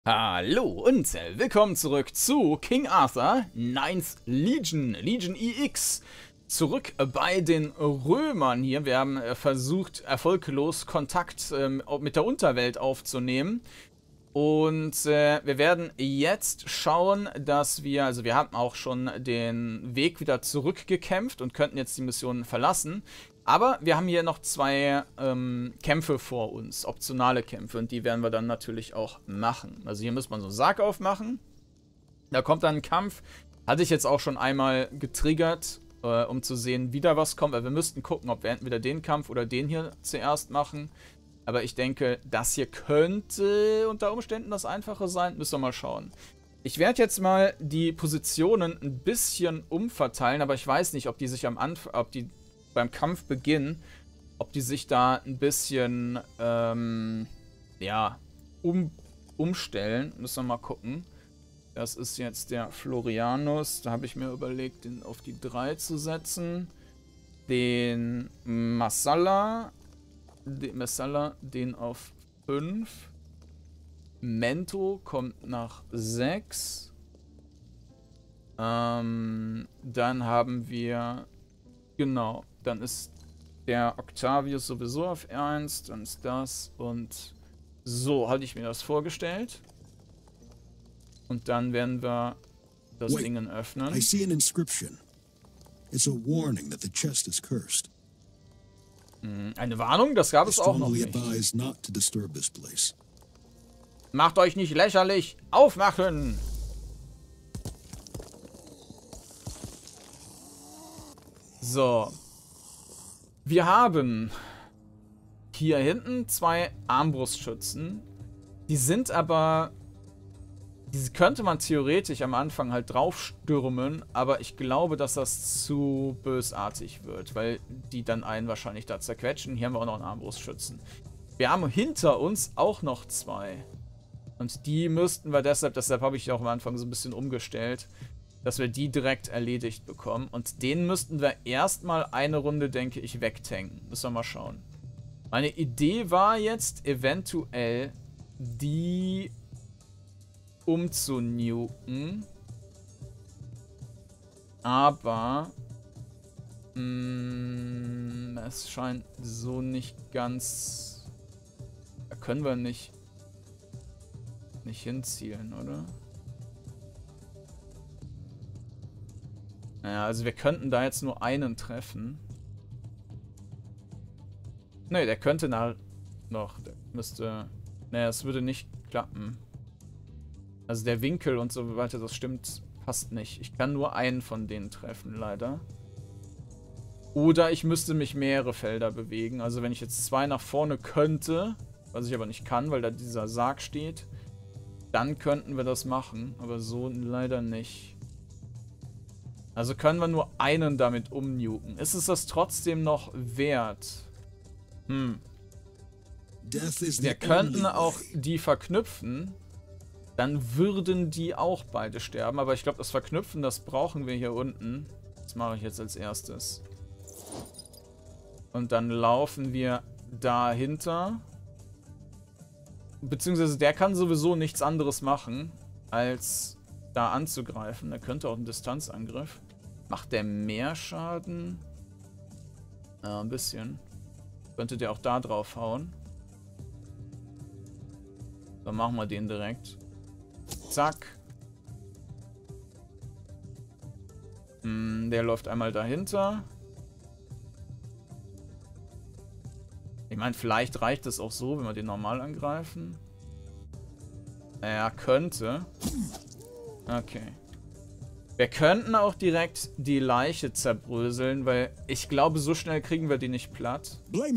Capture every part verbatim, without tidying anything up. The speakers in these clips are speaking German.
Hallo und willkommen zurück zu King Arthur Ninth Legion, Legion E X. Zurück bei den Römern hier. Wir haben versucht, erfolglos Kontakt ähm, mit der Unterwelt aufzunehmen. Und äh, wir werden jetzt schauen, dass wir, also wir haben auch schon den Weg wieder zurückgekämpft und könnten jetzt die Mission verlassen. Aber wir haben hier noch zwei ähm, Kämpfe vor uns, optionale Kämpfe, und die werden wir dann natürlich auch machen. Also hier muss man so einen Sarg aufmachen. Da kommt dann ein Kampf. Hatte ich jetzt auch schon einmal getriggert, äh, um zu sehen, wie da was kommt. Weil wir müssten gucken, ob wir entweder den Kampf oder den hier zuerst machen. Aber ich denke, das hier könnte unter Umständen das Einfache sein. Müssen wir mal schauen. Ich werde jetzt mal die Positionen ein bisschen umverteilen, aber ich weiß nicht, ob die sich am Anfang, ob die beim Kampfbeginn, ob die sich da ein bisschen, ähm, ja, um, umstellen. Müssen wir mal gucken. Das ist jetzt der Florianus. Da habe ich mir überlegt, den auf die drei zu setzen. Den Massala, den Massala, den auf fünf. Mento kommt nach sechs. Ähm, dann haben wir, genau, dann ist der Octavius sowieso auf eins, dann ist das und so hatte ich mir das vorgestellt. Und dann werden wir das Wait, Ding öffnen. I see an inscription. It's a warning that the chest is cursed. Eine Warnung, das gab I es auch noch strongly nicht. advise not to disturb this place. Macht euch nicht lächerlich. Aufmachen! So. Wir haben hier hinten zwei Armbrustschützen. Die sind aber... Diese könnte man theoretisch am Anfang halt draufstürmen, aber ich glaube, dass das zu bösartig wird, weil die dann einen wahrscheinlich da zerquetschen. Hier haben wir auch noch einen Armbrustschützen. Wir haben hinter uns auch noch zwei. Und die müssten wir deshalb, deshalb habe ich auch am Anfang so ein bisschen umgestellt, dass wir die direkt erledigt bekommen. Und den müssten wir erstmal eine Runde, denke ich, wegtanken. Müssen wir mal schauen. Meine Idee war jetzt eventuell, die umzunuken. Aber mh, es scheint so nicht ganz... Da können wir nicht, nicht hinzielen, oder? Naja, also wir könnten da jetzt nur einen treffen. Ne, der könnte nach, noch, der müsste... Naja, es würde nicht klappen. Also der Winkel und so weiter, das stimmt fast nicht. Ich kann nur einen von denen treffen, leider. Oder ich müsste mich mehrere Felder bewegen. Also wenn ich jetzt zwei nach vorne könnte, was ich aber nicht kann, weil da dieser Sarg steht, dann könnten wir das machen. Aber so leider nicht. Also können wir nur einen damit umnuken. Ist es das trotzdem noch wert? Hm. Wir könnten auch die verknüpfen. Dann würden die auch beide sterben. Aber ich glaube, das Verknüpfen, das brauchen wir hier unten. Das mache ich jetzt als erstes. Und dann laufen wir dahinter. Beziehungsweise der kann sowieso nichts anderes machen, als da anzugreifen. Der könnte auch einen Distanzangriff. Macht der mehr Schaden? Ja, ein bisschen. Könnte der auch da drauf hauen. Dann machen wir den direkt. Zack. Hm, der läuft einmal dahinter. Ich meine, vielleicht reicht es auch so, wenn wir den normal angreifen. Er könnte. Okay. Wir könnten auch direkt die Leiche zerbröseln, weil ich glaube, so schnell kriegen wir die nicht platt.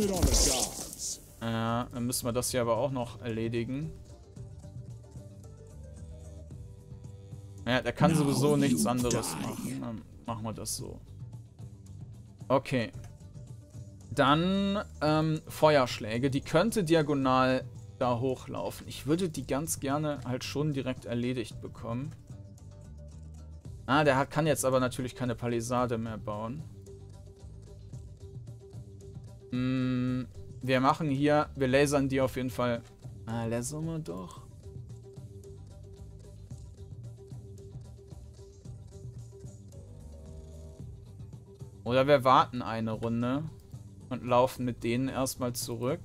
Ja, dann müssen wir das hier aber auch noch erledigen. Ja, der kann sowieso nichts anderes machen. Dann machen wir das so. Okay. Dann ähm, Feuerschläge. Die könnte diagonal da hochlaufen. Ich würde die ganz gerne halt schon direkt erledigt bekommen. Ah, der hat, kann jetzt aber natürlich keine Palisade mehr bauen. Hm, wir machen hier, wir lasern die auf jeden Fall. Ah, lasern wir doch. Oder wir warten eine Runde und laufen mit denen erstmal zurück.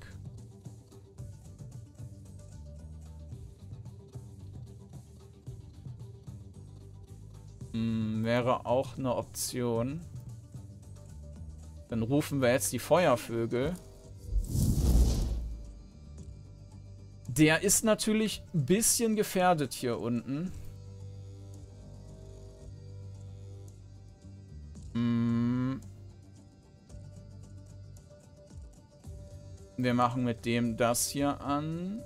Hm, wäre auch eine Option. Dann rufen wir jetzt die Feuervögel. Der ist natürlich ein bisschen gefährdet hier unten. Hm. Wir machen mit dem das hier an.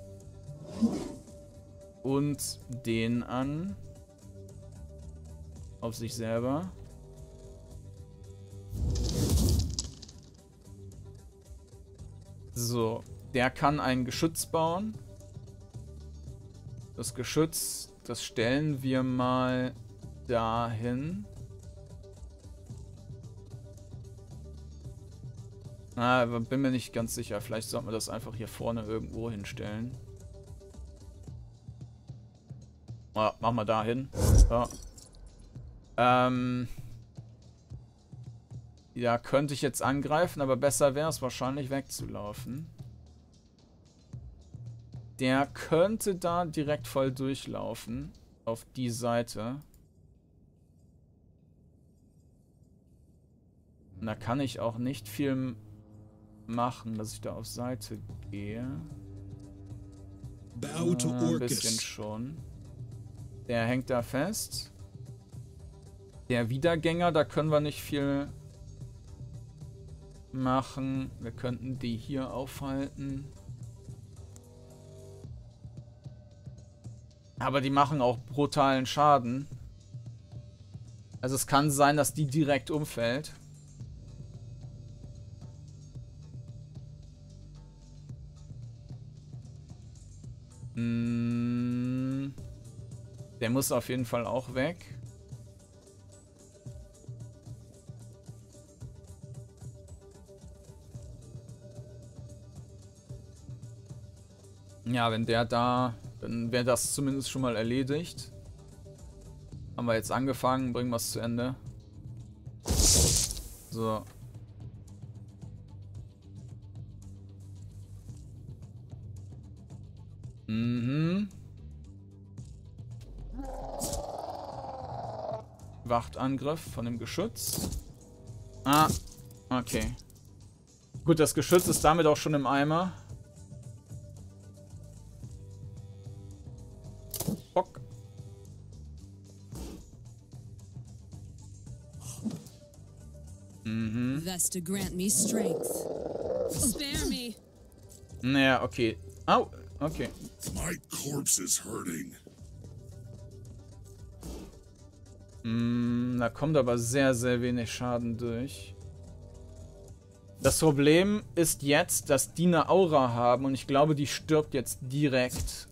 Und den an. Auf sich selber. So, der kann ein Geschütz bauen. Das Geschütz, das stellen wir mal dahin. Na, aber bin mir nicht ganz sicher. Vielleicht sollten wir das einfach hier vorne irgendwo hinstellen. Ah, machen wir da hin. So. Ähm... Ja, könnte ich jetzt angreifen, aber besser wäre es wahrscheinlich wegzulaufen. Der könnte da direkt voll durchlaufen. Auf die Seite. Und da kann ich auch nicht viel machen, dass ich da auf Seite gehe. Bow to Äh, ein bisschen Orcus. schon. Der hängt da fest. Der Wiedergänger, da können wir nicht viel machen. Wir könnten die hier aufhalten. Aber die machen auch brutalen Schaden. Also es kann sein, dass die direkt umfällt. Hm. Der muss auf jeden Fall auch weg. Ja, wenn der da, dann wäre das zumindest schon mal erledigt. Haben wir jetzt angefangen, bringen wir es zu Ende. So. Mhm. Wachtangriff von dem Geschütz. Ah, okay. Gut, das Geschütz ist damit auch schon im Eimer. Bock. Mhm. Thus to grant me strength. Spare me. Naja, okay. Au, okay. My corpse is hurting. Mm, da kommt aber sehr, sehr wenig Schaden durch. Das Problem ist jetzt, dass die eine Aura haben und ich glaube, die stirbt jetzt direkt.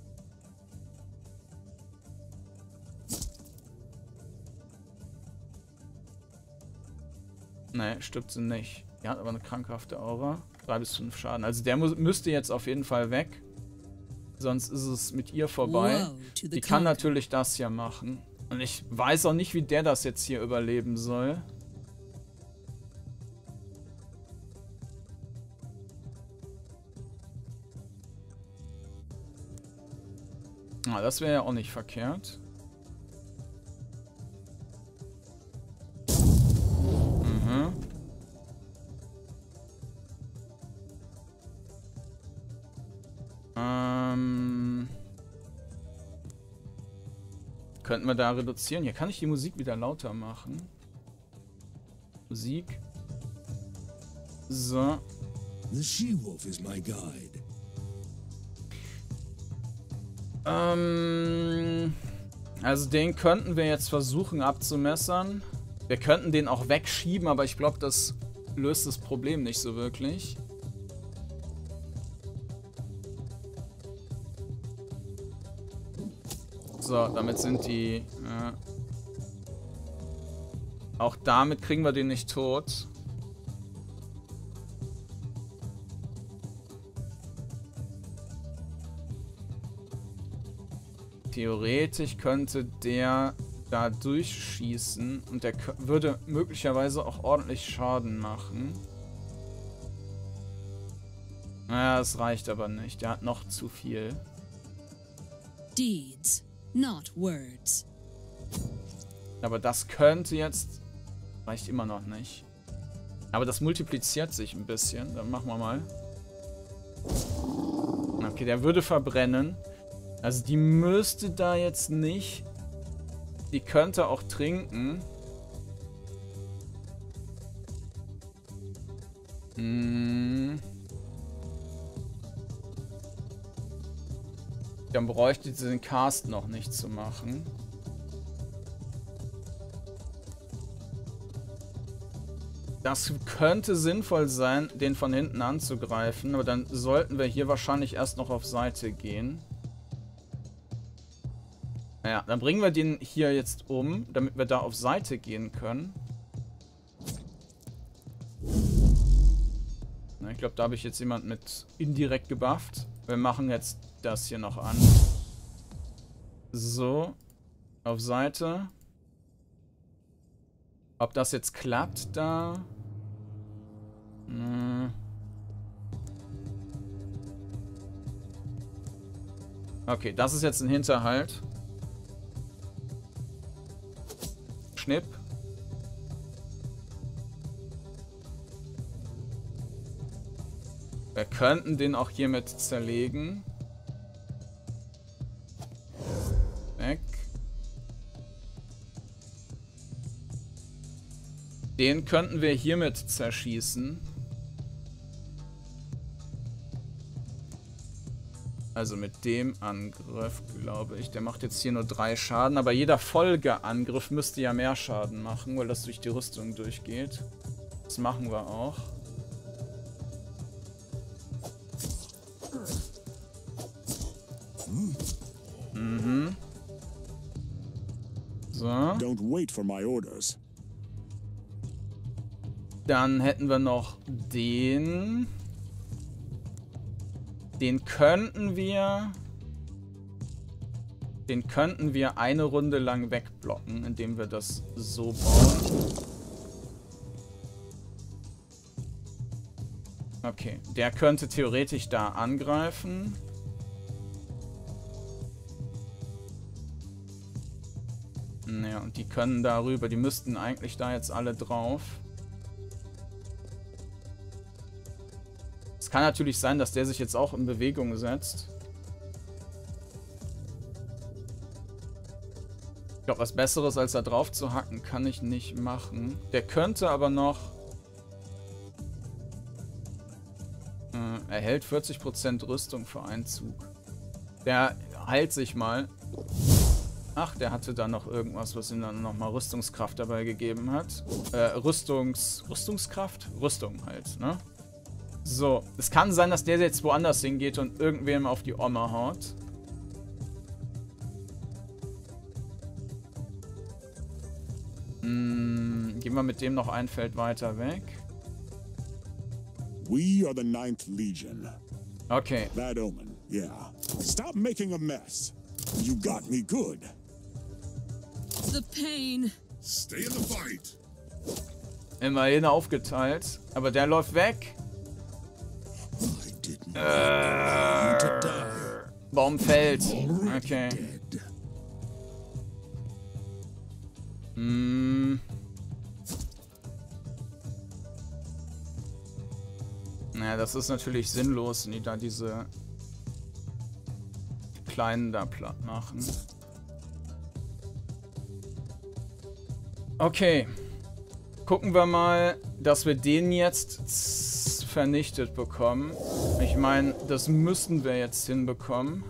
Nee, stirbt sie nicht. Die hat aber eine krankhafte Aura. drei bis fünf Schaden. Also der muss, müsste jetzt auf jeden Fall weg. Sonst ist es mit ihr vorbei. Die kann natürlich das hier machen. Und ich weiß auch nicht, wie der das jetzt hier überleben soll. Ah, das wäre ja auch nicht verkehrt. Mhm. Ähm... Könnten wir da reduzieren? Hier kann ich die Musik wieder lauter machen. Musik. So. The she-wolf is my guide. Ähm, also den könnten wir jetzt versuchen abzumessern. Wir könnten den auch wegschieben, aber ich glaube, das löst das Problem nicht so wirklich. So, damit sind die... Äh, auch damit kriegen wir den nicht tot. Theoretisch könnte der da durchschießen und der würde möglicherweise auch ordentlich Schaden machen. Naja, es reicht aber nicht. Der hat noch zu viel. Deeds, not words. Aber das könnte jetzt... Reicht immer noch nicht. Aber das multipliziert sich ein bisschen. Dann machen wir mal. Okay, der würde verbrennen. Also die müsste da jetzt nicht... Die könnte auch trinken. Hm. Dann bräuchte sie den Cast noch nicht zu machen. Das könnte sinnvoll sein, den von hinten anzugreifen, aber dann sollten wir hier wahrscheinlich erst noch auf Seite gehen. Naja, dann bringen wir den hier jetzt um, damit wir da auf Seite gehen können. Na, ich glaube, da habe ich jetzt jemand mit indirekt gebufft. Wir machen jetzt das hier noch an. So, auf Seite. Ob das jetzt klappt da? Hm. Okay, das ist jetzt ein Hinterhalt. Schnipp. Wir könnten den auch hiermit zerlegen. Weg. Den könnten wir hiermit zerschießen. Also mit dem Angriff, glaube ich. Der macht jetzt hier nur drei Schaden. Aber jeder Folgeangriff müsste ja mehr Schaden machen, weil das durch die Rüstung durchgeht. Das machen wir auch. Mhm. So. Don't wait for my orders. Dann hätten wir noch den. Den könnten wir... Den könnten wir eine Runde lang wegblocken, indem wir das so bauen. Okay, der könnte theoretisch da angreifen. Naja, und die können darüber, die müssten eigentlich da jetzt alle drauf. Es kann natürlich sein, dass der sich jetzt auch in Bewegung setzt. Ich glaube, was Besseres als da drauf zu hacken, kann ich nicht machen. Der könnte aber noch... Äh, erhält vierzig Prozent Rüstung für einen Zug. Der heilt sich mal. Ach, der hatte da noch irgendwas, was ihm dann nochmal Rüstungskraft dabei gegeben hat. Äh, Rüstungs... Rüstungskraft? Rüstung halt, ne? So, es kann sein, dass der jetzt woanders hingeht und irgendwem auf die Oma haut. Hm, gehen wir mit dem noch ein Feld weiter weg. We are the ninth Legion. Okay. Bad omen, yeah. Stop making a mess. You got me good. The pain. Stay in the fight. Immerhin aufgeteilt. Aber der läuft weg. Äh, Baum fällt. Okay. Hm. Naja, das ist natürlich sinnlos, wenn die da diese kleinen da platt machen. Okay. Gucken wir mal, dass wir den jetzt vernichtet bekommen. Ich meine, das müssten wir jetzt hinbekommen.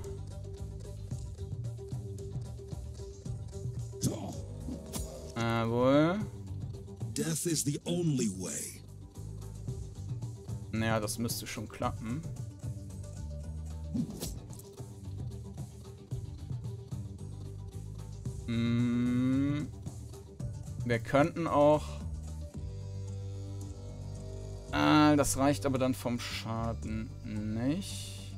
Jawohl. Death is the only way. Naja, das müsste schon klappen. Hm. Wir könnten auch... Ah, das reicht aber dann vom Schaden nicht.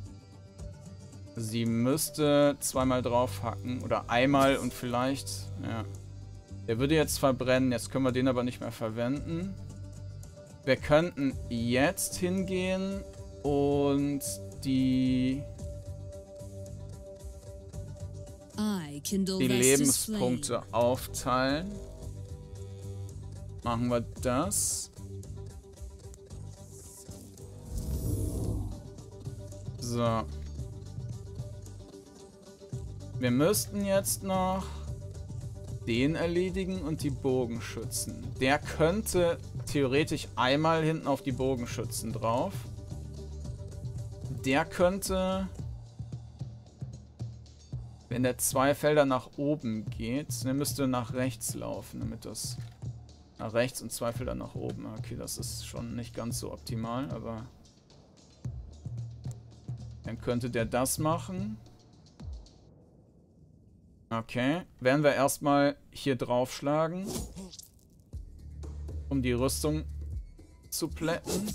Sie müsste zweimal draufhacken. Oder einmal und vielleicht... Ja. Der würde jetzt verbrennen. Jetzt können wir den aber nicht mehr verwenden. Wir könnten jetzt hingehen und die, I kindle die Vestus Lebenspunkte aufteilen. Machen wir das. So. Wir müssten jetzt noch den erledigen und die Bogenschützen. Der könnte theoretisch einmal hinten auf die Bogenschützen drauf. Der könnte, wenn der zwei Felder nach oben geht, der müsste nach rechts laufen, damit das nach rechts und zwei Felder nach oben. Okay, das ist schon nicht ganz so optimal, aber dann könnte der das machen. Okay, werden wir erstmal hier draufschlagen, um die Rüstung zu plätten.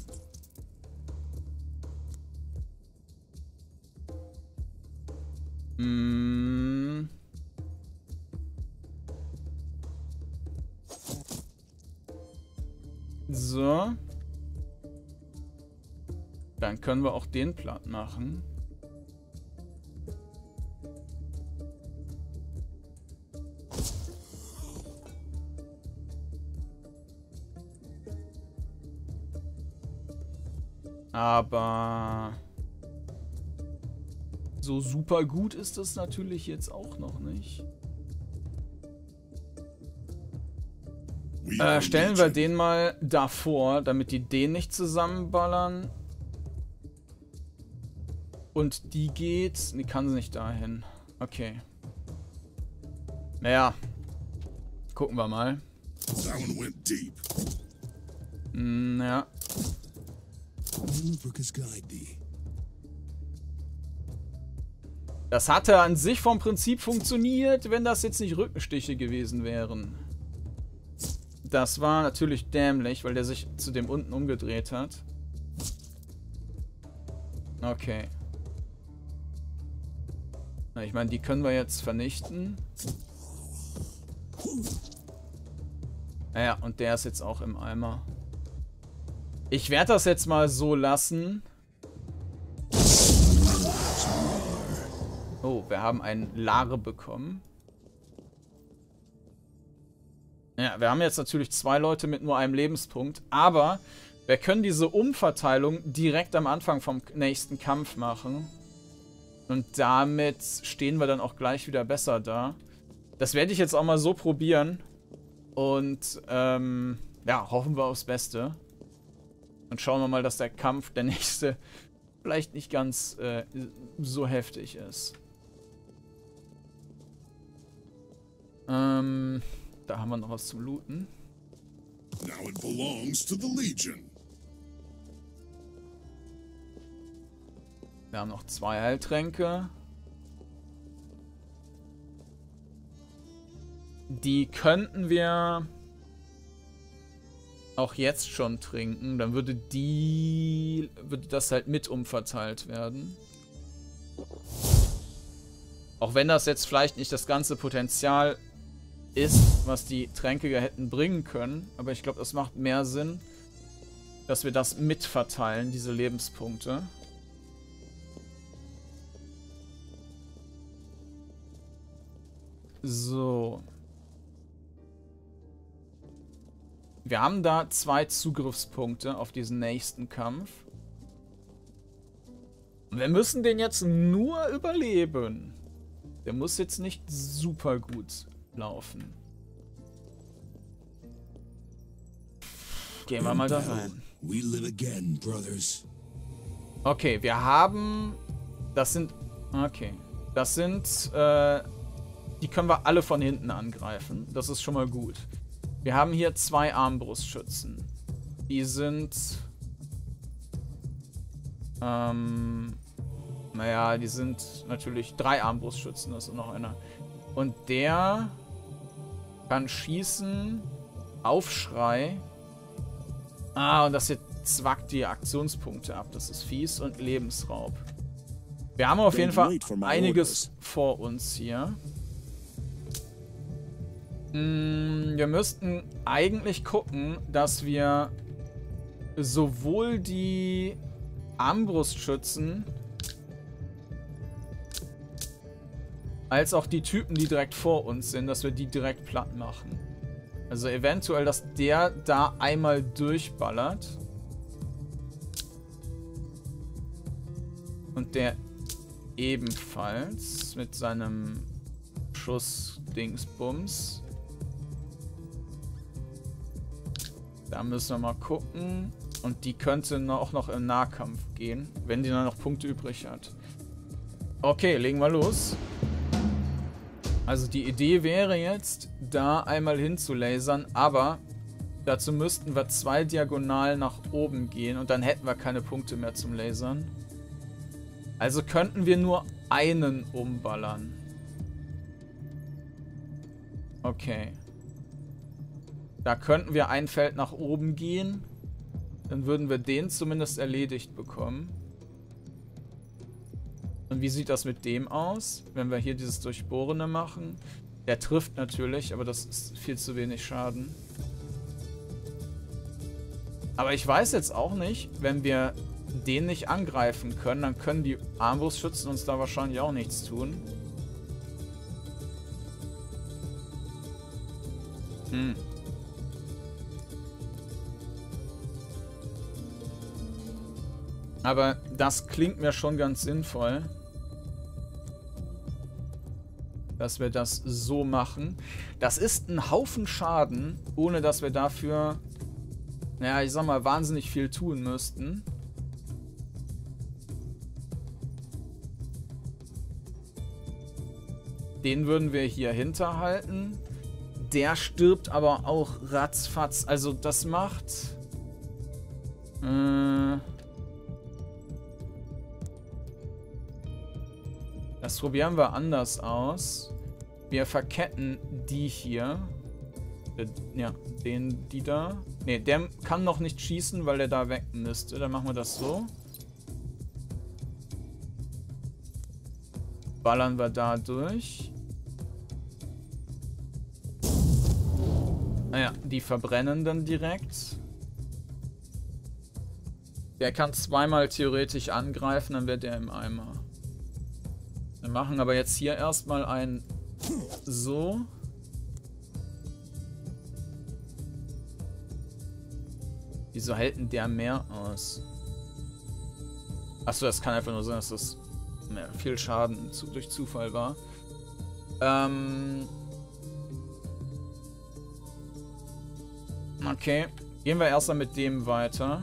Mm. So. Dann können wir auch den platt machen. Aber so super gut ist das natürlich jetzt auch noch nicht. Äh, stellen wir den mal davor, damit die den nicht zusammenballern. Und die geht... Die kann sie nicht dahin. Okay. Naja. Gucken wir mal. Hm, ja. Das hatte an sich vom Prinzip funktioniert, wenn das jetzt nicht Rückenstiche gewesen wären. Das war natürlich dämlich, weil der sich zu dem unten umgedreht hat. Okay. Na, ich meine, die können wir jetzt vernichten. Ja, und der ist jetzt auch im Eimer. Ich werde das jetzt mal so lassen. Oh, wir haben einen Lare bekommen. Ja, wir haben jetzt natürlich zwei Leute mit nur einem Lebenspunkt, aber wir können diese Umverteilung direkt am Anfang vom nächsten Kampf machen. Und damit stehen wir dann auch gleich wieder besser da. Das werde ich jetzt auch mal so probieren. Und ähm, ja, hoffen wir aufs Beste. Und schauen wir mal, dass der Kampf, der nächste, vielleicht nicht ganz äh, so heftig ist. Ähm, da haben wir noch was zum Looten. Now it belongs to the Legion. Wir haben noch zwei Heiltränke. Die könnten wir auch jetzt schon trinken. Dann würde die würde das halt mit umverteilt werden. Auch wenn das jetzt vielleicht nicht das ganze Potenzial ist, was die Tränke hätten bringen können. Aber ich glaube, das macht mehr Sinn, dass wir das mitverteilen, diese Lebenspunkte. So. Wir haben da zwei Zugriffspunkte auf diesen nächsten Kampf. Und wir müssen den jetzt nur überleben. Der muss jetzt nicht super gut laufen. Gehen wir mal da rein. Okay, wir haben... Das sind... Okay. Das sind... Äh, die können wir alle von hinten angreifen. Das ist schon mal gut. Wir haben hier zwei Armbrustschützen. Die sind... Ähm... Naja, die sind natürlich drei Armbrustschützen. Das ist noch einer. Und der kann schießen. Aufschrei. Ah, und das hier zwackt die Aktionspunkte ab. Das ist fies. Und Lebensraub. Wir haben auf jeden Fall einiges vor uns hier. Mm, wir müssten eigentlich gucken, dass wir sowohl die Armbrustschützen als auch die Typen, die direkt vor uns sind, dass wir die direkt platt machen. Also eventuell, dass der da einmal durchballert. Und der ebenfalls mit seinem Schuss-Dingsbums. Da müssen wir mal gucken. Und die könnte auch noch im Nahkampf gehen, wenn die dann noch Punkte übrig hat. Okay, legen wir los. Also die Idee wäre jetzt, da einmal hin zu lasern, aber dazu müssten wir zwei diagonal nach oben gehen und dann hätten wir keine Punkte mehr zum Lasern. Also könnten wir nur einen umballern. Okay. Da könnten wir ein Feld nach oben gehen. Dann würden wir den zumindest erledigt bekommen. Und wie sieht das mit dem aus, wenn wir hier dieses Durchbohrene machen? Der trifft natürlich, aber das ist viel zu wenig Schaden. Aber ich weiß jetzt auch nicht, wenn wir den nicht angreifen können, dann können die Armbrustschützen uns da wahrscheinlich auch nichts tun. Hm. Aber das klingt mir schon ganz sinnvoll, dass wir das so machen. Das ist ein Haufen Schaden, ohne dass wir dafür, naja, ich sag mal, wahnsinnig viel tun müssten. Den würden wir hier hinterhalten. Der stirbt aber auch ratzfatz. Also das macht... Äh, das probieren wir anders aus. Wir verketten die hier. Äh, ja, den, die da. Ne, der kann noch nicht schießen, weil der da weg müsste. Dann machen wir das so. Ballern wir da durch. Naja, die verbrennen dann direkt. Der kann zweimal theoretisch angreifen, dann wird der im Eimer. Wir machen aber jetzt hier erstmal ein so. Wieso hält denn der mehr aus? Achso, das kann einfach nur sein, dass das mehr, viel Schaden zu, durch Zufall war. Ähm... Okay, gehen wir erstmal mit dem weiter.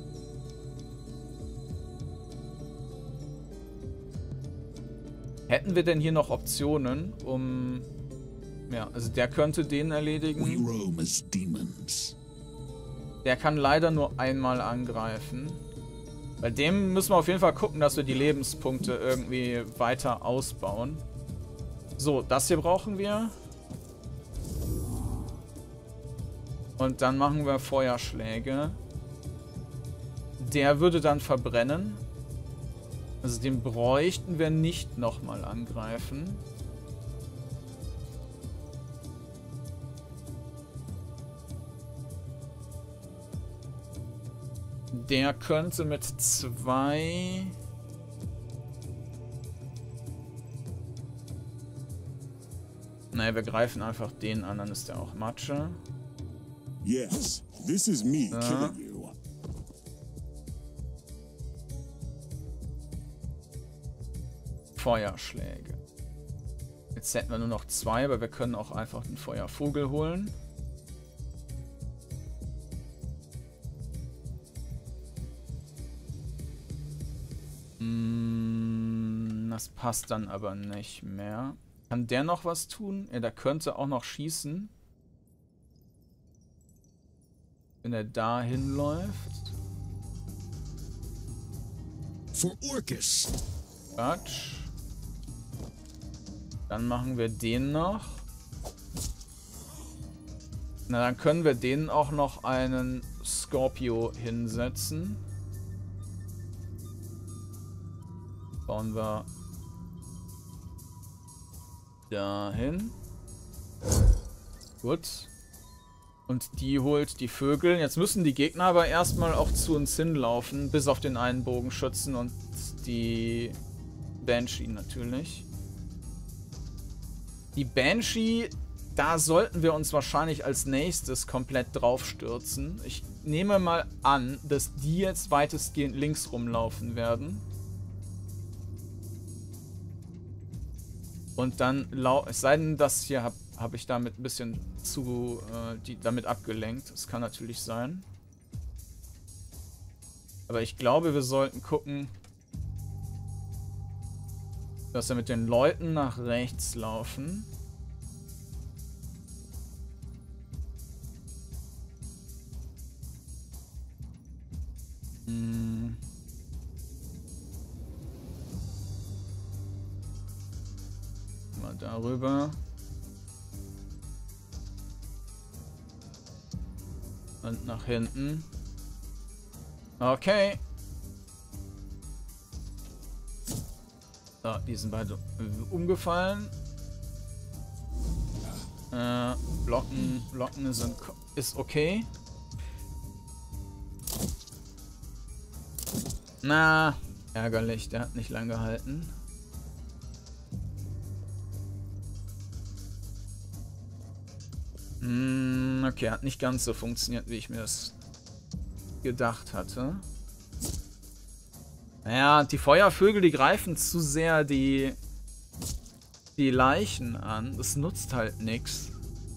Hätten wir denn hier noch Optionen, um... Ja, also der könnte den erledigen. Der kann leider nur einmal angreifen. Bei dem müssen wir auf jeden Fall gucken, dass wir die Lebenspunkte irgendwie weiter ausbauen. So, das hier brauchen wir. Und dann machen wir Feuerschläge. Der würde dann verbrennen. Also den bräuchten wir nicht nochmal angreifen. Der könnte mit zwei... Naja, wir greifen einfach den an, dann ist der auch Matsche. Yes, this is me Ja. killing you. Feuerschläge. Jetzt hätten wir nur noch zwei, aber wir können auch einfach den Feuervogel holen. Mm, das passt dann aber nicht mehr. Kann der noch was tun? Ja, der könnte auch noch schießen. Wenn er da hinläuft. For Orcus. Quatsch. Dann machen wir den noch. Na, dann können wir denen auch noch einen Scorpio hinsetzen. Bauen wir dahin. Gut. Und die holt die Vögel. Jetzt müssen die Gegner aber erstmal auch zu uns hinlaufen, bis auf den einen Bogenschützen und die Banshee natürlich. Die Banshee, da sollten wir uns wahrscheinlich als nächstes komplett draufstürzen. Ich nehme mal an, dass die jetzt weitestgehend links rumlaufen werden. Und dann, es sei denn, das hier habe hab ich damit ein bisschen zu, äh, die, damit abgelenkt. Das kann natürlich sein. Aber ich glaube, wir sollten gucken, dass wir mit den Leuten nach rechts laufen. Hm. Mal darüber. Und nach hinten. Okay. So, die sind beide umgefallen. Äh, Blocken, Blocken sind, ist okay. Na, ärgerlich, der hat nicht lang gehalten. Hm, okay, hat nicht ganz so funktioniert, wie ich mir das gedacht hatte. Naja, die Feuervögel, die greifen zu sehr die, die Leichen an. Das nutzt halt nichts.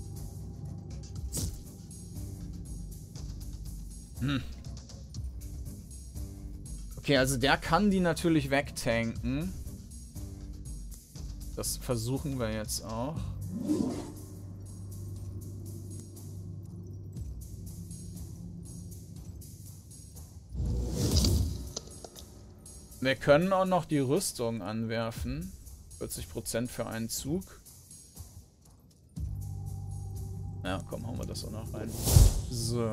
Hm. Okay, also der kann die natürlich wegtanken. Das versuchen wir jetzt auch. Wir können auch noch die Rüstung anwerfen. vierzig Prozent für einen Zug. Ja, komm, hauen wir das auch noch rein. So.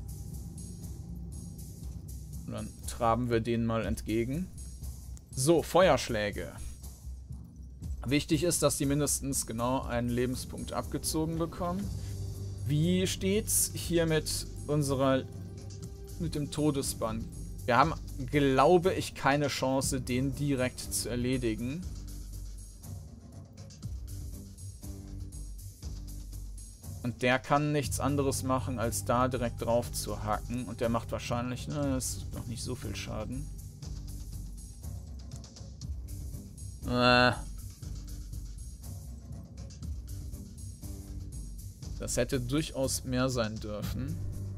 Und dann traben wir denen mal entgegen. So, Feuerschläge. Wichtig ist, dass die mindestens genau einen Lebenspunkt abgezogen bekommen. Wie steht's hier mit unserer... mit dem Todesbann? Wir haben, glaube ich, keine Chance, den direkt zu erledigen. Und der kann nichts anderes machen, als da direkt drauf zu hacken. Und der macht wahrscheinlich, ne, das ist noch nicht so viel Schaden. Äh. Das hätte durchaus mehr sein dürfen.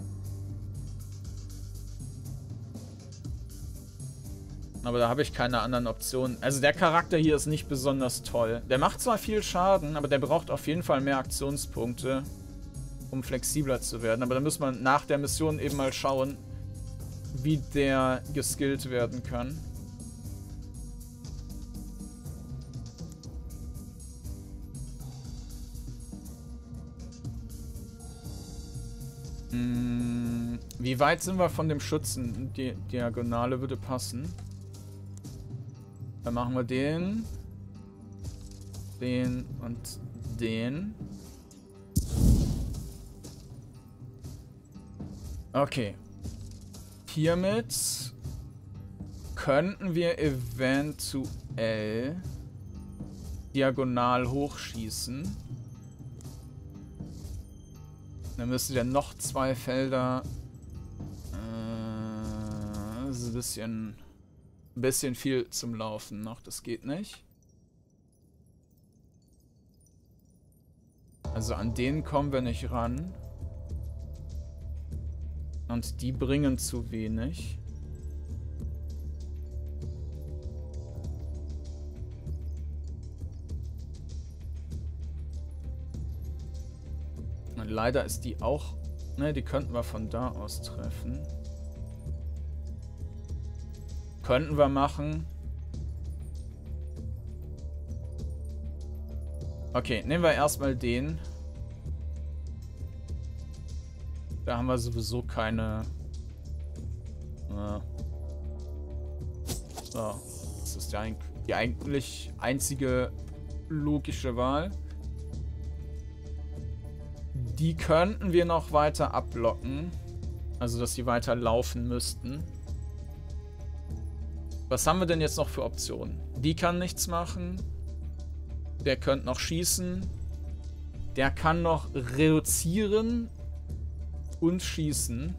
Aber da habe ich keine anderen Optionen. Also der Charakter hier ist nicht besonders toll. Der macht zwar viel Schaden, aber der braucht auf jeden Fall mehr Aktionspunkte, um flexibler zu werden. Aber da muss man nach der Mission eben mal schauen, wie der geskillt werden kann. Hm, wie weit sind wir von dem Schützen? Die Diagonale würde passen. Dann machen wir den, den und den. Okay. Hiermit könnten wir eventuell diagonal hochschießen. Dann müsste der noch zwei Felder. Äh, das ist ein bisschen... Ein bisschen viel zum Laufen noch, das geht nicht. Also an den kommen wir nicht ran. Und die bringen zu wenig. Und leider ist die auch... Ne, die könnten wir von da aus treffen. Könnten wir machen. Okay, nehmen wir erstmal den. Da haben wir sowieso keine... Äh so, das ist ja die eigentlich einzige logische Wahl. Die könnten wir noch weiter abblocken. Also, dass die weiter laufen müssten. Was haben wir denn jetzt noch für Optionen? Die kann nichts machen. Der könnte noch schießen. Der kann noch reduzieren und schießen.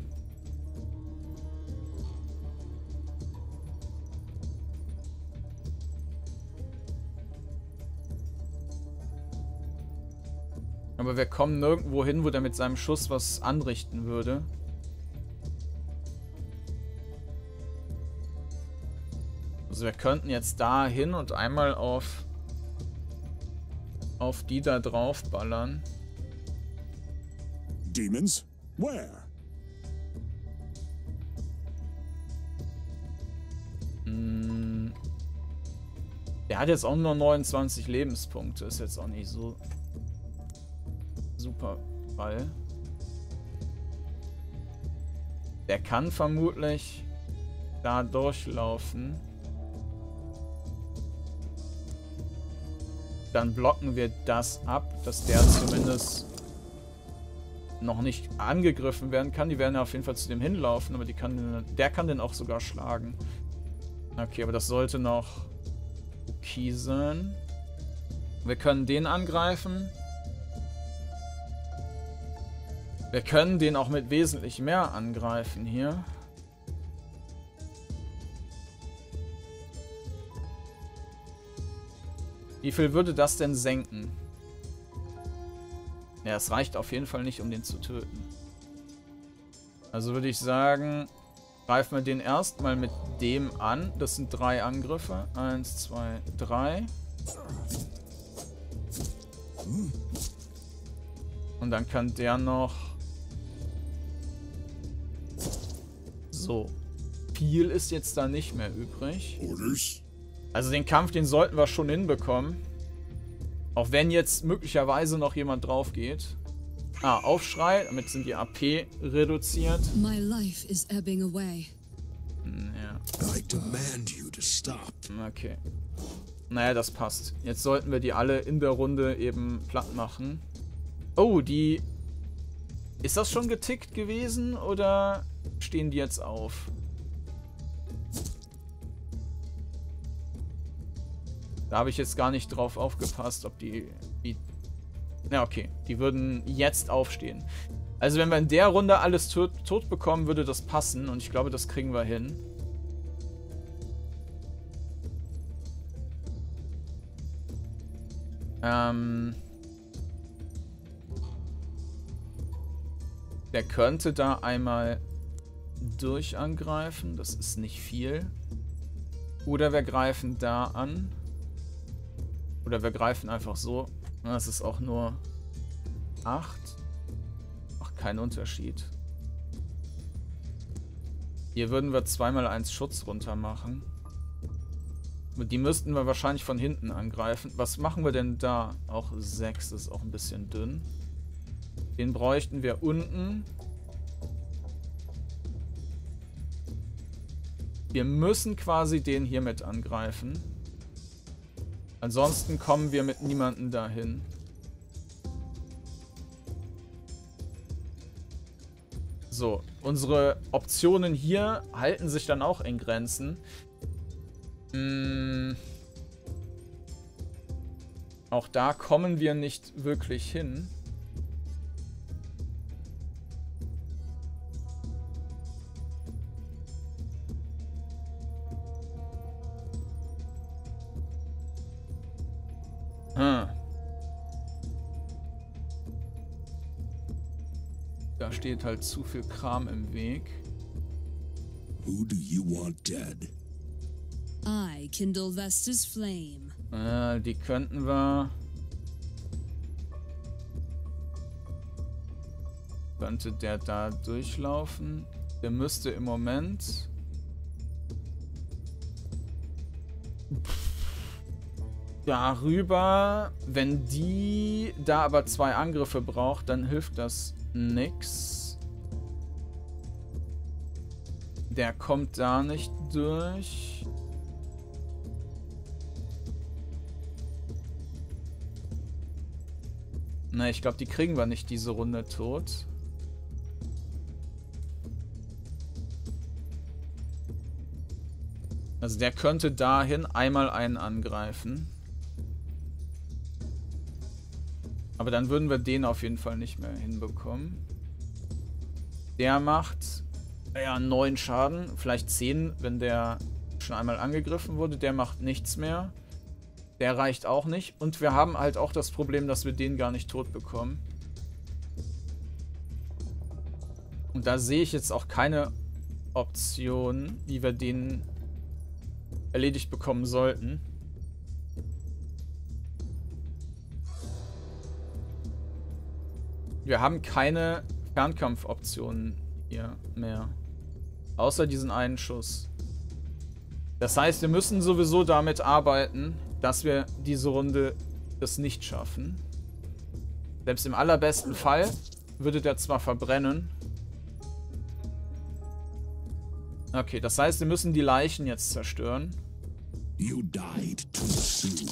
Aber wir kommen nirgendwo hin, wo der mit seinem Schuss was anrichten würde. Also wir könnten jetzt da hin und einmal auf, auf die da drauf ballern. Demons? Where? Hm. Der hat jetzt auch nur neunundzwanzig Lebenspunkte. Ist jetzt auch nicht so super Ball. Der kann vermutlich da durchlaufen. Dann blocken wir das ab, dass der zumindest noch nicht angegriffen werden kann. Die werden ja auf jeden Fall zu dem hinlaufen, aber die kann, der kann den auch sogar schlagen. Okay, aber das sollte noch okay sein. Wir können den angreifen. Wir können den auch mit wesentlich mehr angreifen hier. Wie viel würde das denn senken? Ja, es reicht auf jeden Fall nicht, um den zu töten. Also würde ich sagen, greifen wir den erstmal mit dem an. Das sind drei Angriffe. Eins, zwei, drei. Und dann kann der noch... So. Viel ist jetzt da nicht mehr übrig. Also den Kampf, den sollten wir schon hinbekommen. Auch wenn jetzt möglicherweise noch jemand drauf geht. Ah, Aufschrei. Damit sind die A P reduziert. My life is ebbing away. Ja. I demand you to stop. Okay. Naja, das passt. Jetzt sollten wir die alle in der Runde eben platt machen. Oh, die... Ist das schon getickt gewesen oder stehen die jetzt auf? Da habe ich jetzt gar nicht drauf aufgepasst, ob die... die ja, okay. Die würden jetzt aufstehen. Also wenn wir in der Runde alles tot, tot bekommen, würde das passen. Und ich glaube, das kriegen wir hin. Ähm... Der könnte da einmal durchangreifen. Das ist nicht viel. Oder wir greifen da an. Oder wir greifen einfach so. Das ist auch nur acht. Ach, kein Unterschied. Hier würden wir zweimal eins Schutz runter machen. Die müssten wir wahrscheinlich von hinten angreifen. Was machen wir denn da? Auch sechs ist auch ein bisschen dünn. Den bräuchten wir unten. Wir müssen quasi den hier mit angreifen. Ansonsten kommen wir mit niemandem dahin. So, unsere Optionen hier halten sich dann auch in Grenzen. Hm. Auch da kommen wir nicht wirklich hin. Hm. Da steht halt zu viel Kram im Weg. Who do you want dead? I kindle Vesta's flame. Äh, die könnten wir... Könnte der da durchlaufen? Der müsste im Moment... Darüber, wenn die da aber zwei Angriffe braucht, dann hilft das nix. Der kommt da nicht durch. Na, ich glaube, die kriegen wir nicht diese Runde tot. Also der könnte dahin einmal einen angreifen. Aber dann würden wir den auf jeden Fall nicht mehr hinbekommen. Der macht ja neun Schaden, vielleicht zehn, wenn der schon einmal angegriffen wurde. Der macht nichts mehr. Der reicht auch nicht. Und wir haben halt auch das Problem, dass wir den gar nicht tot bekommen. Und da sehe ich jetzt auch keine Option, wie wir den erledigt bekommen sollten. Wir haben keine Fernkampfoptionen hier mehr. Außer diesen einen Schuss. Das heißt, wir müssen sowieso damit arbeiten, dass wir diese Runde das nicht schaffen. Selbst im allerbesten Fall würde der zwar verbrennen. Okay, das heißt, wir müssen die Leichen jetzt zerstören. You died too soon.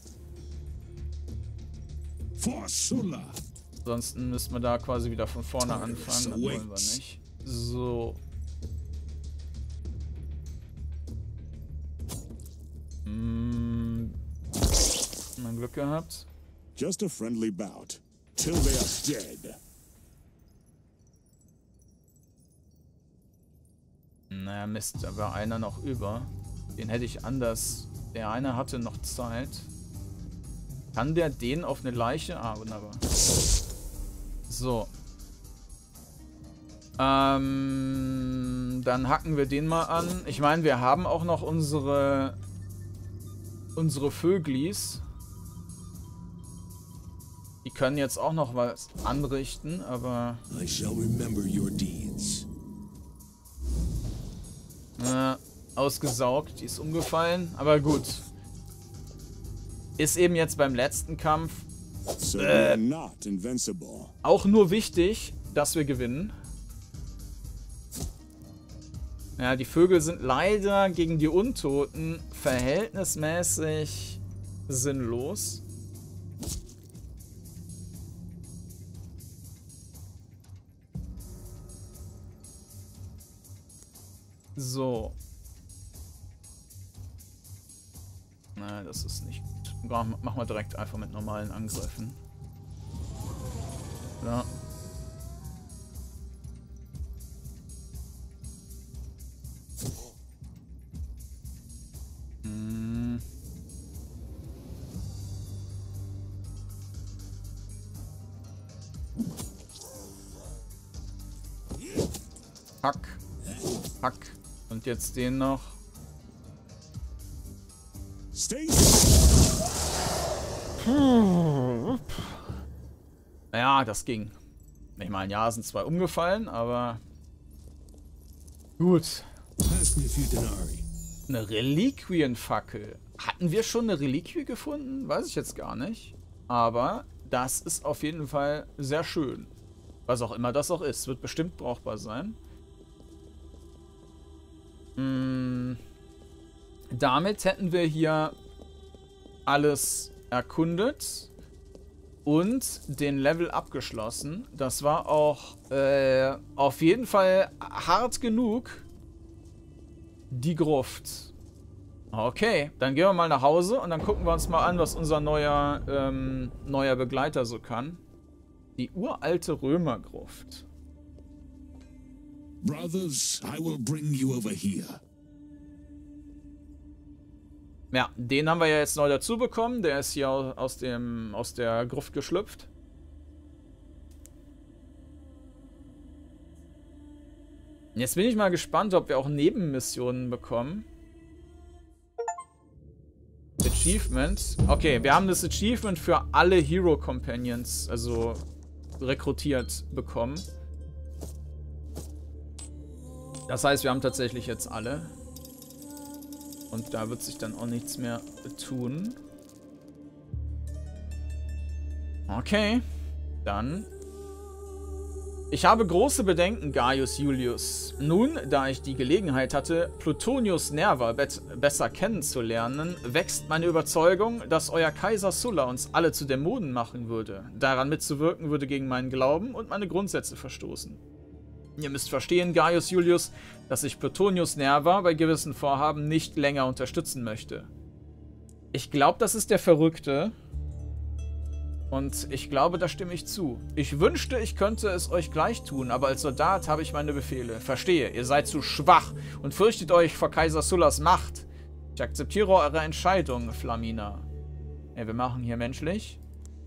For Sulla. Ansonsten müssen wir da quasi wieder von vorne anfangen. Das wollen wir nicht. So. Hm. Mal Glück gehabt. Just a friendly bout. Till they are dead. Naja, Mist, da war einer noch über. Den hätte ich anders. Der eine hatte noch Zeit. Kann der den auf eine Leiche? Ah, wunderbar. So. Ähm, dann hacken wir den mal an. Ich meine, wir haben auch noch unsere unsere Vöglis. Die können jetzt auch noch was anrichten, aber I shall remember your deeds. Äh, ausgesaugt, die ist umgefallen, aber gut. Ist eben jetzt beim letzten Kampf äh, auch nur wichtig, dass wir gewinnen. Ja, die Vögel sind leider gegen die Untoten verhältnismäßig sinnlos. So. Na, das ist nicht gut. Machen wir direkt einfach mit normalen Angriffen. Ja. Hm. Hack. Hack. Und jetzt den noch. Puh. Ja, das ging. Ich meine, ja, sind zwei umgefallen, aber gut. Eine Reliquienfackel. Hatten wir schon eine Reliquie gefunden? Weiß ich jetzt gar nicht. Aber das ist auf jeden Fall sehr schön. Was auch immer das auch ist. Wird bestimmt brauchbar sein. Hm. Damit hätten wir hier alles erkundet und den Level abgeschlossen. Das war auch äh, auf jeden Fall hart genug. Die Gruft. Okay, dann gehen wir mal nach Hause und dann gucken wir uns mal an, was unser neuer, ähm, neuer Begleiter so kann. Die uralte Römergruft. Brothers, I will bring you over here. Ja, den haben wir ja jetzt neu dazu bekommen. Der ist hier aus, dem, aus der Gruft geschlüpft. Jetzt bin ich mal gespannt, ob wir auch Nebenmissionen bekommen. Achievement. Okay, wir haben das Achievement für alle Hero Companions, also rekrutiert, bekommen. Das heißt, wir haben tatsächlich jetzt alle. Und da wird sich dann auch nichts mehr tun. Okay. Dann Ich habe große Bedenken, Gaius Julius. Nun, da ich die Gelegenheit hatte, Plutonius Nerva besser kennenzulernen, wächst meine Überzeugung, dass euer Kaiser Sulla uns alle zu Dämonen machen würde. Daran mitzuwirken würde gegen meinen Glauben und meine Grundsätze verstoßen. Ihr müsst verstehen, Gaius Julius, dass ich Plutonius Nerva bei gewissen Vorhaben nicht länger unterstützen möchte. Ich glaube, das ist der Verrückte. Und ich glaube, da stimme ich zu. Ich wünschte, ich könnte es euch gleich tun, aber als Soldat habe ich meine Befehle. Verstehe, ihr seid zu schwach und fürchtet euch vor Kaiser Sullas Macht. Ich akzeptiere eure Entscheidung, Flamina. Ja, wir machen hier menschlich.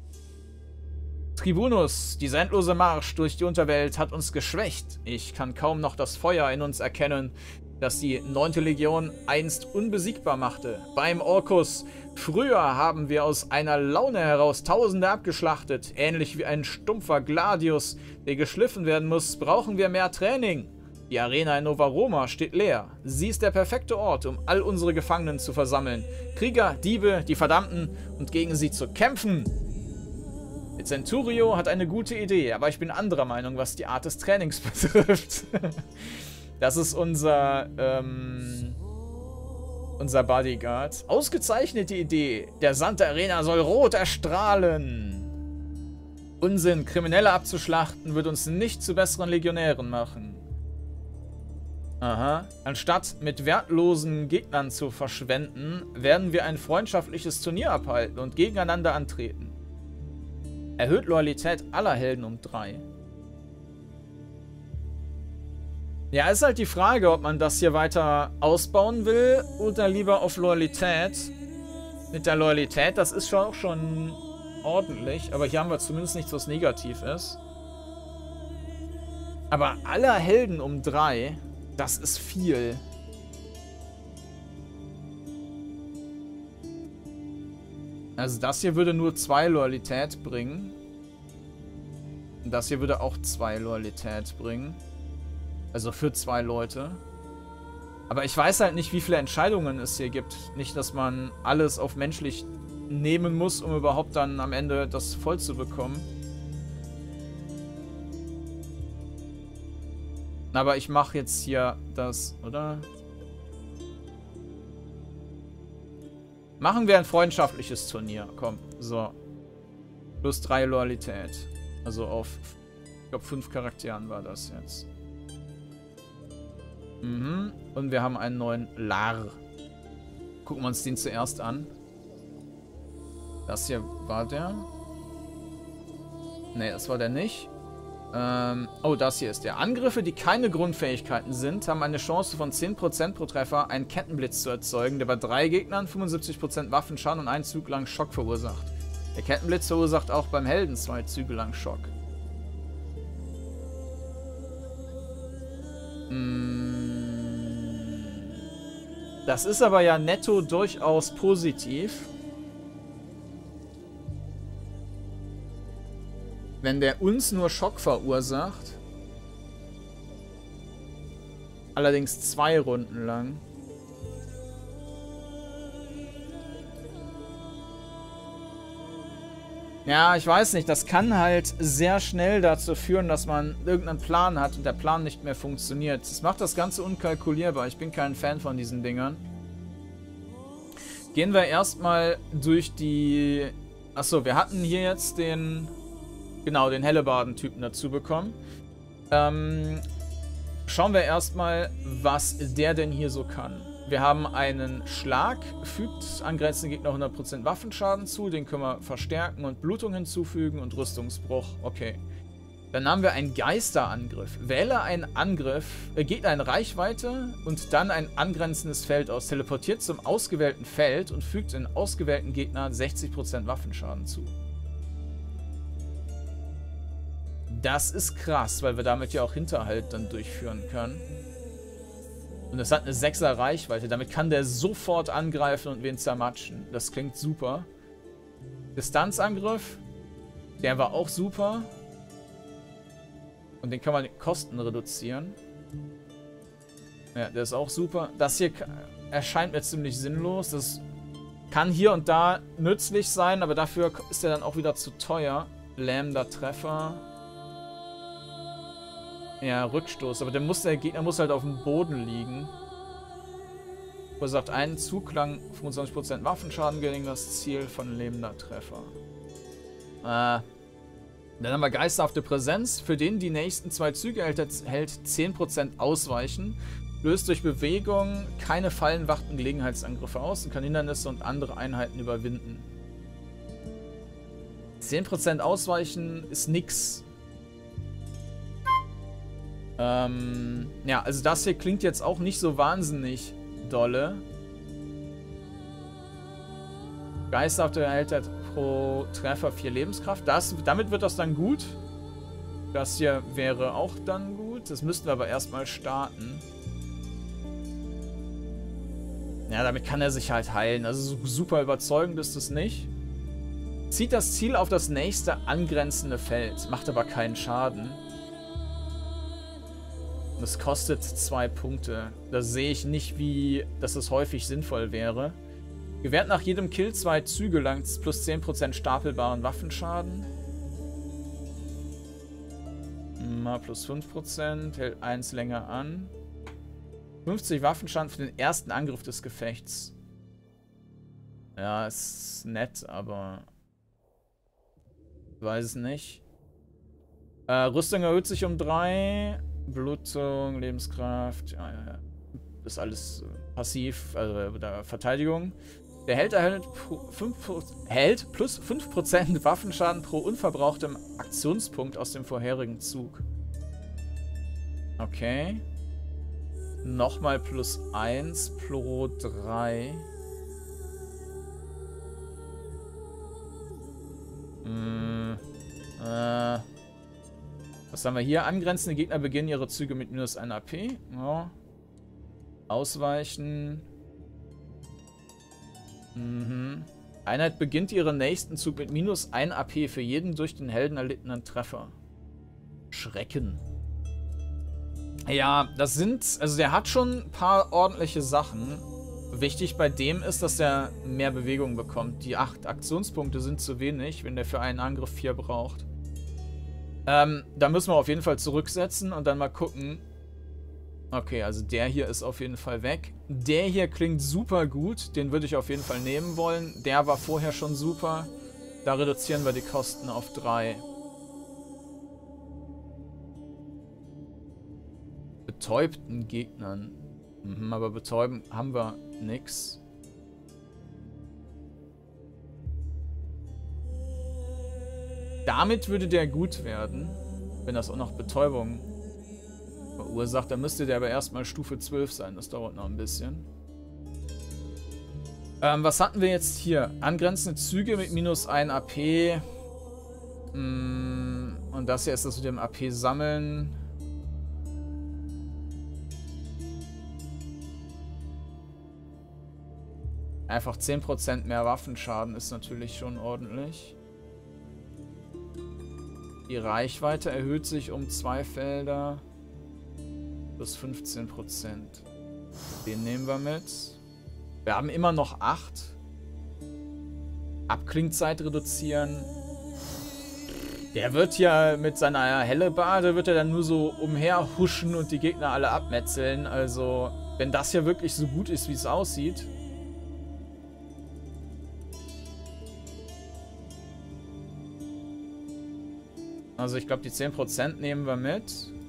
Tribunus, dieser endlose Marsch durch die Unterwelt hat uns geschwächt. Ich kann kaum noch das Feuer in uns erkennen, das die neunte Legion einst unbesiegbar machte. Beim Orkus. Früher haben wir aus einer Laune heraus Tausende abgeschlachtet. Ähnlich wie ein stumpfer Gladius, der geschliffen werden muss, brauchen wir mehr Training. Die Arena in Nova Roma steht leer. Sie ist der perfekte Ort, um all unsere Gefangenen zu versammeln. Krieger, Diebe, die Verdammten und gegen sie zu kämpfen. Der Centurio hat eine gute Idee, aber ich bin anderer Meinung, was die Art des Trainings betrifft. Das ist unser, ähm, unser Bodyguard. Ausgezeichnete Idee. Der Sand der Arena soll rot erstrahlen. Unsinn, Kriminelle abzuschlachten, wird uns nicht zu besseren Legionären machen. Aha. Anstatt mit wertlosen Gegnern zu verschwenden, werden wir ein freundschaftliches Turnier abhalten und gegeneinander antreten. Erhöht Loyalität aller Helden um drei. Ja, ist halt die Frage, ob man das hier weiter ausbauen will oder lieber auf Loyalität. Mit der Loyalität, das ist schon auch schon ordentlich, aber hier haben wir zumindest nichts, was negativ ist. Aber aller Helden um drei, das ist viel. Also das hier würde nur zwei Loyalität bringen. Und das hier würde auch zwei Loyalität bringen. Also für zwei Leute. Aber ich weiß halt nicht, wie viele Entscheidungen es hier gibt. Nicht, dass man alles auf menschlich nehmen muss, um überhaupt dann am Ende das voll zu bekommen. Aber ich mache jetzt hier das, oder? Machen wir ein freundschaftliches Turnier. Komm, so. Plus drei Loyalität. Also auf, ich glaube, fünf Charakteren war das jetzt. Mhm. Und wir haben einen neuen Lar. Gucken wir uns den zuerst an. Das hier war der. Ne, das war der nicht. Ähm, oh, das hier ist der. Angriffe, die keine Grundfähigkeiten sind, haben eine Chance von zehn Prozent pro Treffer, einen Kettenblitz zu erzeugen, der bei drei Gegnern fünfundsiebzig Prozent Waffenschaden und einen Zug lang Schock verursacht. Der Kettenblitz verursacht auch beim Helden zwei Züge lang Schock. Das ist aber ja netto durchaus positiv. Wenn der uns nur Schock verursacht. Allerdings zwei Runden lang. Ja, ich weiß nicht. Das kann halt sehr schnell dazu führen, dass man irgendeinen Plan hat und der Plan nicht mehr funktioniert. Das macht das Ganze unkalkulierbar. Ich bin kein Fan von diesen Dingern. Gehen wir erstmal durch die... Achso, wir hatten hier jetzt den... Genau, den Hellebarden-Typen dazu bekommen. Ähm, schauen wir erstmal, was der denn hier so kann. Wir haben einen Schlag, fügt angrenzenden Gegner hundert Prozent Waffenschaden zu, den können wir verstärken und Blutung hinzufügen und Rüstungsbruch. Okay. Dann haben wir einen Geisterangriff. Wähle einen Angriff, äh, Gegner in Reichweite und dann ein angrenzendes Feld aus. Teleportiert zum ausgewählten Feld und fügt den ausgewählten Gegner sechzig Prozent Waffenschaden zu. Das ist krass, weil wir damit ja auch Hinterhalt dann durchführen können. Und es hat eine sechser Reichweite. Damit kann der sofort angreifen und wen zermatschen. Das klingt super. Distanzangriff. Der war auch super. Und den kann man Kosten reduzieren. Ja, der ist auch super. Das hier erscheint mir ziemlich sinnlos. Das kann hier und da nützlich sein, aber dafür ist er dann auch wieder zu teuer. Lähmender Treffer. Ja, Rückstoß. Aber der, muss, der Gegner muss halt auf dem Boden liegen. Wo er sagt, einen Zug lang fünfundzwanzig Prozent Waffenschaden gegen das Ziel von lebender Treffer. Äh. Dann haben wir geisterhafte Präsenz. Für den die nächsten zwei Züge hält, hält zehn Prozent Ausweichen. Löst durch Bewegung keine fallenwachten Gelegenheitsangriffe aus und kann Hindernisse und andere Einheiten überwinden. zehn Prozent Ausweichen ist nix. Ähm, ja, also das hier klingt jetzt auch nicht so wahnsinnig dolle. Geisterhafte erhält halt pro Treffer vier Lebenskraft. Das, damit wird das dann gut. Das hier wäre auch dann gut. Das müssten wir aber erstmal starten. Ja, damit kann er sich halt heilen. Also so super überzeugend ist es nicht. Zieht das Ziel auf das nächste angrenzende Feld. Macht aber keinen Schaden. Das kostet zwei Punkte. Da sehe ich nicht, wie dass das häufig sinnvoll wäre. Gewährt nach jedem Kill zwei Züge lang plus zehn Prozent stapelbaren Waffenschaden. Mal plus fünf Prozent. Hält eins länger an. fünfzig Waffenschaden für den ersten Angriff des Gefechts. Ja, ist nett, aber... weiß es nicht. Äh, Rüstung erhöht sich um drei. Blutung, Lebenskraft. Ja, ja, ja. Ist alles passiv, also der Verteidigung. Der Held erhält fünf, Held plus fünf Prozent Waffenschaden pro unverbrauchtem Aktionspunkt aus dem vorherigen Zug. Okay. Nochmal plus eins pro drei. Hm. Äh. Was haben wir hier? Angrenzende Gegner beginnen ihre Züge mit minus ein A P. Ja. Ausweichen. Mhm. Einheit beginnt ihren nächsten Zug mit minus ein A P für jeden durch den Helden erlittenen Treffer. Schrecken. Ja, das sind... Also der hat schon ein paar ordentliche Sachen. Wichtig bei dem ist, dass er mehr Bewegung bekommt. Die acht Aktionspunkte sind zu wenig, wenn der für einen Angriff vier braucht. Ähm, da müssen wir auf jeden Fall zurücksetzen und dann mal gucken. Okay, also der hier ist auf jeden Fall weg. Der hier klingt super gut. Den würde ich auf jeden Fall nehmen wollen. Der war vorher schon super. Da reduzieren wir die Kosten auf drei. Betäubten Gegnern. Mhm, aber betäuben haben wir nix. Damit würde der gut werden. Wenn das auch noch Betäubung verursacht, dann müsste der aber erstmal Stufe zwölf sein. Das dauert noch ein bisschen. Ähm, was hatten wir jetzt hier? Angrenzende Züge mit minus ein A P. Mm, und das hier ist das mit dem A P sammeln. Einfach zehn Prozent mehr Waffenschaden ist natürlich schon ordentlich. Die Reichweite erhöht sich um zwei Felder. Plus fünfzehn Prozent. Den nehmen wir mit. Wir haben immer noch acht. Abklingzeit reduzieren. Der wird ja mit seiner Hellebarde, wird er dann nur so umherhuschen und die Gegner alle abmetzeln. Also, wenn das hier wirklich so gut ist, wie es aussieht. Also ich glaube, die zehn Prozent nehmen wir mit.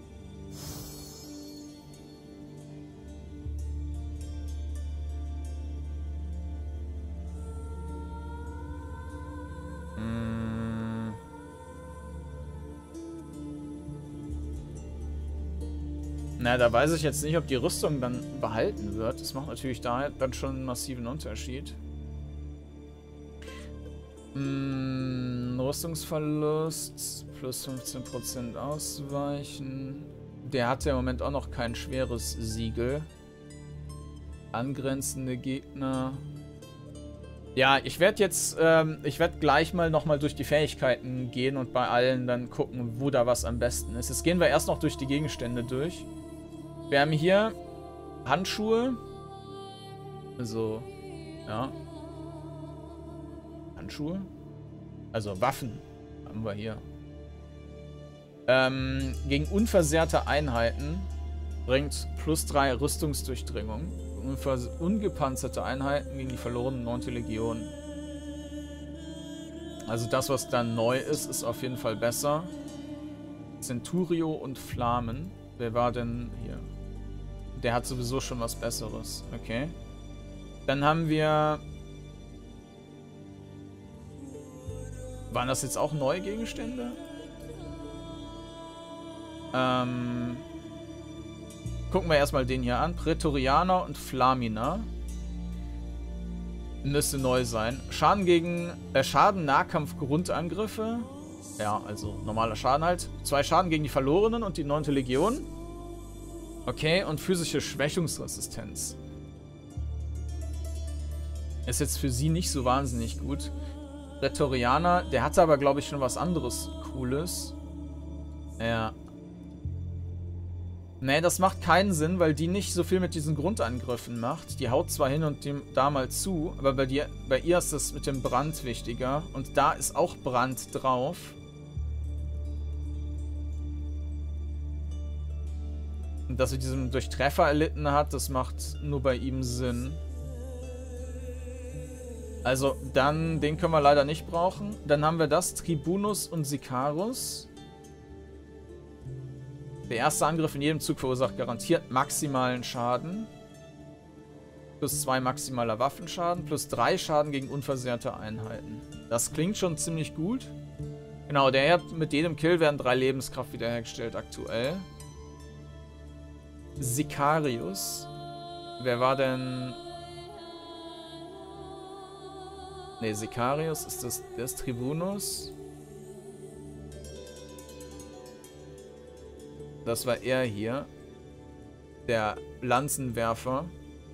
Hm. Na, da weiß ich jetzt nicht, ob die Rüstung dann behalten wird. Das macht natürlich da dann schon einen massiven Unterschied. Hm, Rüstungsverlust, plus fünfzehn Prozent Ausweichen. Der hat ja im Moment auch noch kein schweres Siegel. Angrenzende Gegner. Ja, ich werde jetzt, ähm, ich werde gleich mal nochmal durch die Fähigkeiten gehen und bei allen dann gucken, wo da was am besten ist. Jetzt gehen wir erst noch durch die Gegenstände durch. Wir haben hier Handschuhe. Also, ja. Handschuhe? Also Waffen haben wir hier. Ähm, gegen unversehrte Einheiten bringt plus drei Rüstungsdurchdringung. Unvers ungepanzerte Einheiten gegen die verlorenen neunte Legion. Also das, was dann neu ist, ist auf jeden Fall besser. Centurio und Flamen. Wer war denn hier? Der hat sowieso schon was Besseres. Okay. Dann haben wir... Waren das jetzt auch neue Gegenstände? Ähm... Gucken wir erstmal den hier an. Prätorianer und Flamina. Müsste neu sein. Schaden gegen... Äh, Schaden Nahkampf-Grundangriffe. Ja, also normaler Schaden halt. Zwei Schaden gegen die Verlorenen und die neunte Legion. Okay, und physische Schwächungsresistenz. Ist jetzt für sie nicht so wahnsinnig gut. Prätorianer, der hatte aber, glaube ich, schon was anderes Cooles. Ja. Nee, das macht keinen Sinn, weil die nicht so viel mit diesen Grundangriffen macht. Die haut zwar hin und dem da mal zu, aber bei, dir, bei ihr ist das mit dem Brand wichtiger. Und da ist auch Brand drauf. Und dass sie diesen Durchtreffer erlitten hat, das macht nur bei ihm Sinn. Also, dann, den können wir leider nicht brauchen. Dann haben wir das, Tribunus und Sicarus. Der erste Angriff in jedem Zug verursacht garantiert maximalen Schaden. Plus zwei maximaler Waffenschaden, plus drei Schaden gegen unversehrte Einheiten. Das klingt schon ziemlich gut. Genau, der mit jedem Kill werden drei Lebenskraft wiederhergestellt aktuell. Sicarius. Wer war denn... Ne, Sicarius ist das, der ist Tribunus. Das war er hier. Der Lanzenwerfer.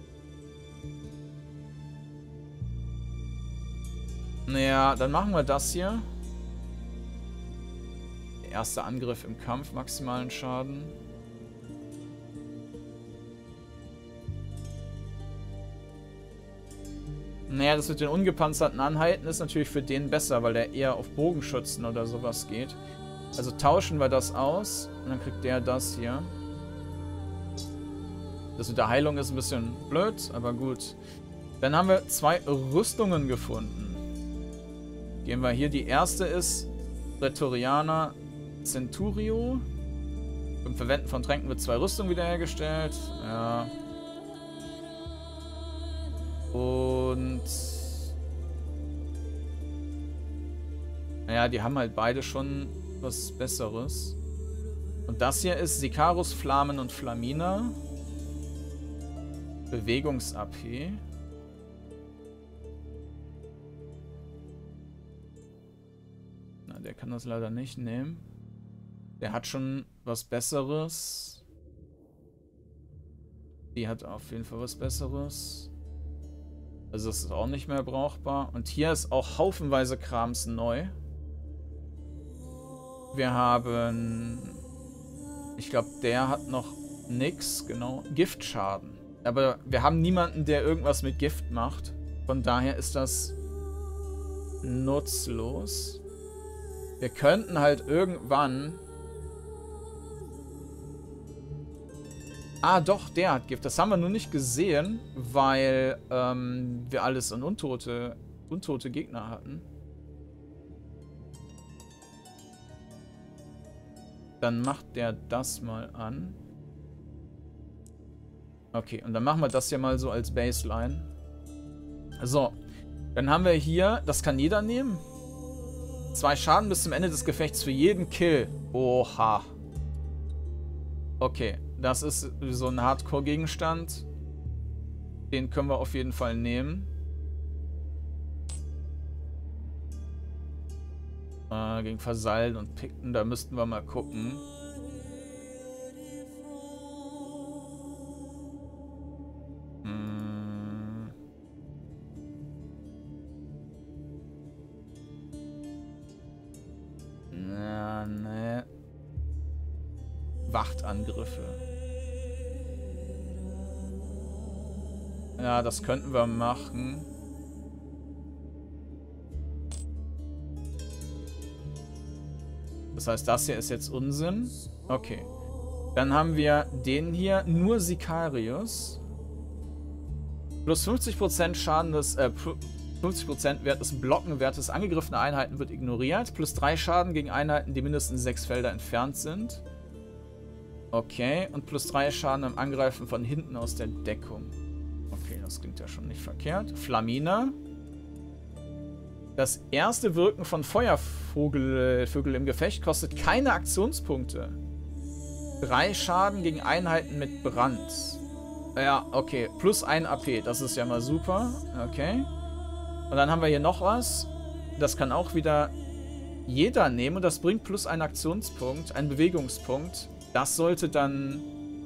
Naja, dann machen wir das hier. Der erste Angriff im Kampf, maximalen Schaden. Naja, das mit den ungepanzerten Einheiten ist natürlich für den besser, weil der eher auf Bogenschützen oder sowas geht. Also tauschen wir das aus und dann kriegt der das hier. Das mit der Heilung ist ein bisschen blöd, aber gut. Dann haben wir zwei Rüstungen gefunden. Gehen wir hier. Die erste ist Prätorianer Centurio. Beim Verwenden von Tränken wird zwei Rüstungen wiederhergestellt. Ja. Und... Naja, die haben halt beide schon was Besseres. Und das hier ist Sicarus, Flamen und Flamina. Bewegungs-A P. Na, der kann das leider nicht nehmen. Der hat schon was Besseres. Die hat auf jeden Fall was Besseres. Also das ist auch nicht mehr brauchbar. Und hier ist auch haufenweise Krams neu. Wir haben... Ich glaube, der hat noch nix. Genau. Giftschaden. Aber wir haben niemanden, der irgendwas mit Gift macht. Von daher ist das nutzlos. Wir könnten halt irgendwann... Ah, doch, der hat Gift. Das haben wir nur nicht gesehen, weil ähm, wir alles an untote, untote Gegner hatten. Dann macht der das mal an. Okay, und dann machen wir das hier mal so als Baseline. So, dann haben wir hier, das kann jeder nehmen. Zwei Schaden bis zum Ende des Gefechts für jeden Kill. Oha. Okay, das ist so ein Hardcore-Gegenstand. Den können wir auf jeden Fall nehmen. Äh, gegen Vasallen und Pikten, da müssten wir mal gucken. Hm. Na, ne. Wachtangriffe. Ja, das könnten wir machen. Das heißt, das hier ist jetzt Unsinn. Okay. Dann haben wir den hier, nur Sicarius. Plus fünfzig Prozent Schaden des, äh, fünfzig Prozent Wert des Blockenwertes angegriffener Einheiten wird ignoriert. Plus drei Schaden gegen Einheiten, die mindestens sechs Felder entfernt sind. Okay. Und plus drei Schaden beim Angreifen von hinten aus der Deckung. Okay, das klingt ja schon nicht verkehrt. Flamina. Das erste Wirken von Feuervogel Vögel im Gefecht kostet keine Aktionspunkte. Drei Schaden gegen Einheiten mit Brand. Ja, okay. Plus ein A P. Das ist ja mal super. Okay. Und dann haben wir hier noch was. Das kann auch wieder jeder nehmen. Und das bringt plus einen Aktionspunkt, einen Bewegungspunkt. Das sollte dann...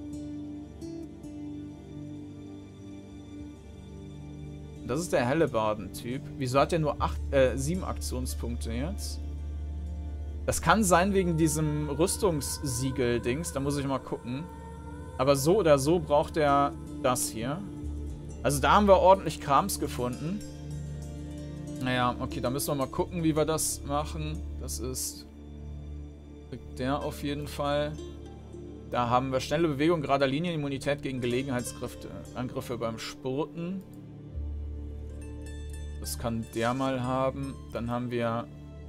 Das ist der Hellebarden-Typ. Wieso hat der nur acht, äh, sieben Aktionspunkte jetzt? Das kann sein wegen diesem Rüstungssiegel-Dings. Da muss ich mal gucken. Aber so oder so braucht er das hier. Also da haben wir ordentlich Krams gefunden. Naja, okay, da müssen wir mal gucken, wie wir das machen. Das ist der auf jeden Fall. Da haben wir schnelle Bewegung, gerader Linie, Immunität gegen Gelegenheitsangriffe beim Spurten. Das kann der mal haben. Dann haben wir...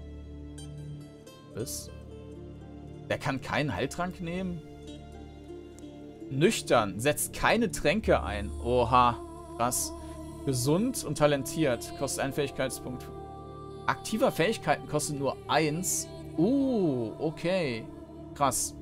Was? Der kann keinen Heiltrank nehmen? Nüchtern. Setzt keine Tränke ein. Oha. Krass. Gesund und talentiert. Kostet einen Fähigkeitspunkt. Aktiver Fähigkeiten kostet nur eins. Uh, okay. Krass.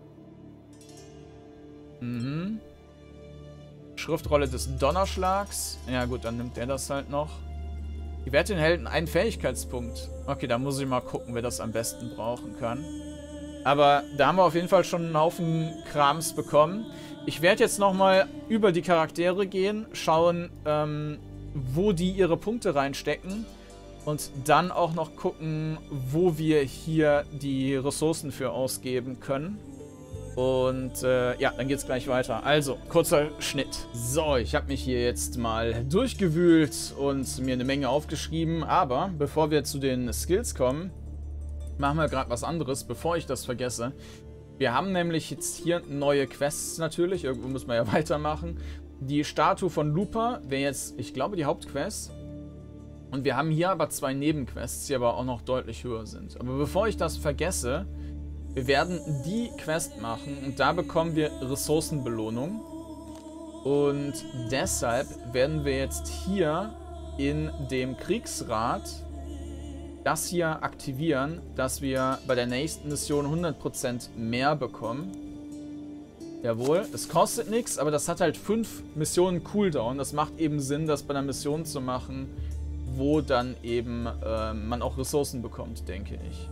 Mhm. Schriftrolle des Donnerschlags. Ja gut, dann nimmt der das halt noch. Die Werte den Helden einen Fähigkeitspunkt. Okay, da muss ich mal gucken, wer das am besten brauchen kann. Aber da haben wir auf jeden Fall schon einen Haufen Krams bekommen. Ich werde jetzt nochmal über die Charaktere gehen, schauen, ähm, wo die ihre Punkte reinstecken. Und dann auch noch gucken, wo wir hier die Ressourcen für ausgeben können. Und äh, ja, dann geht's gleich weiter. Also, kurzer Schnitt. So, ich habe mich hier jetzt mal durchgewühlt und mir eine Menge aufgeschrieben. Aber bevor wir zu den Skills kommen, machen wir gerade was anderes, bevor ich das vergesse. Wir haben nämlich jetzt hier neue Quests natürlich. Irgendwo müssen wir ja weitermachen. Die Statue von Lupa wäre jetzt, ich glaube, die Hauptquest. Und wir haben hier aber zwei Nebenquests, die aber auch noch deutlich höher sind. Aber bevor ich das vergesse... Wir werden die Quest machen und da bekommen wir Ressourcenbelohnung. Und deshalb werden wir jetzt hier in dem Kriegsrat das hier aktivieren, dass wir bei der nächsten Mission hundert Prozent mehr bekommen. Jawohl, es kostet nichts, aber das hat halt fünf Missionen Cooldown. Das macht eben Sinn, das bei einer Mission zu machen, wo dann eben äh, man auch Ressourcen bekommt, denke ich.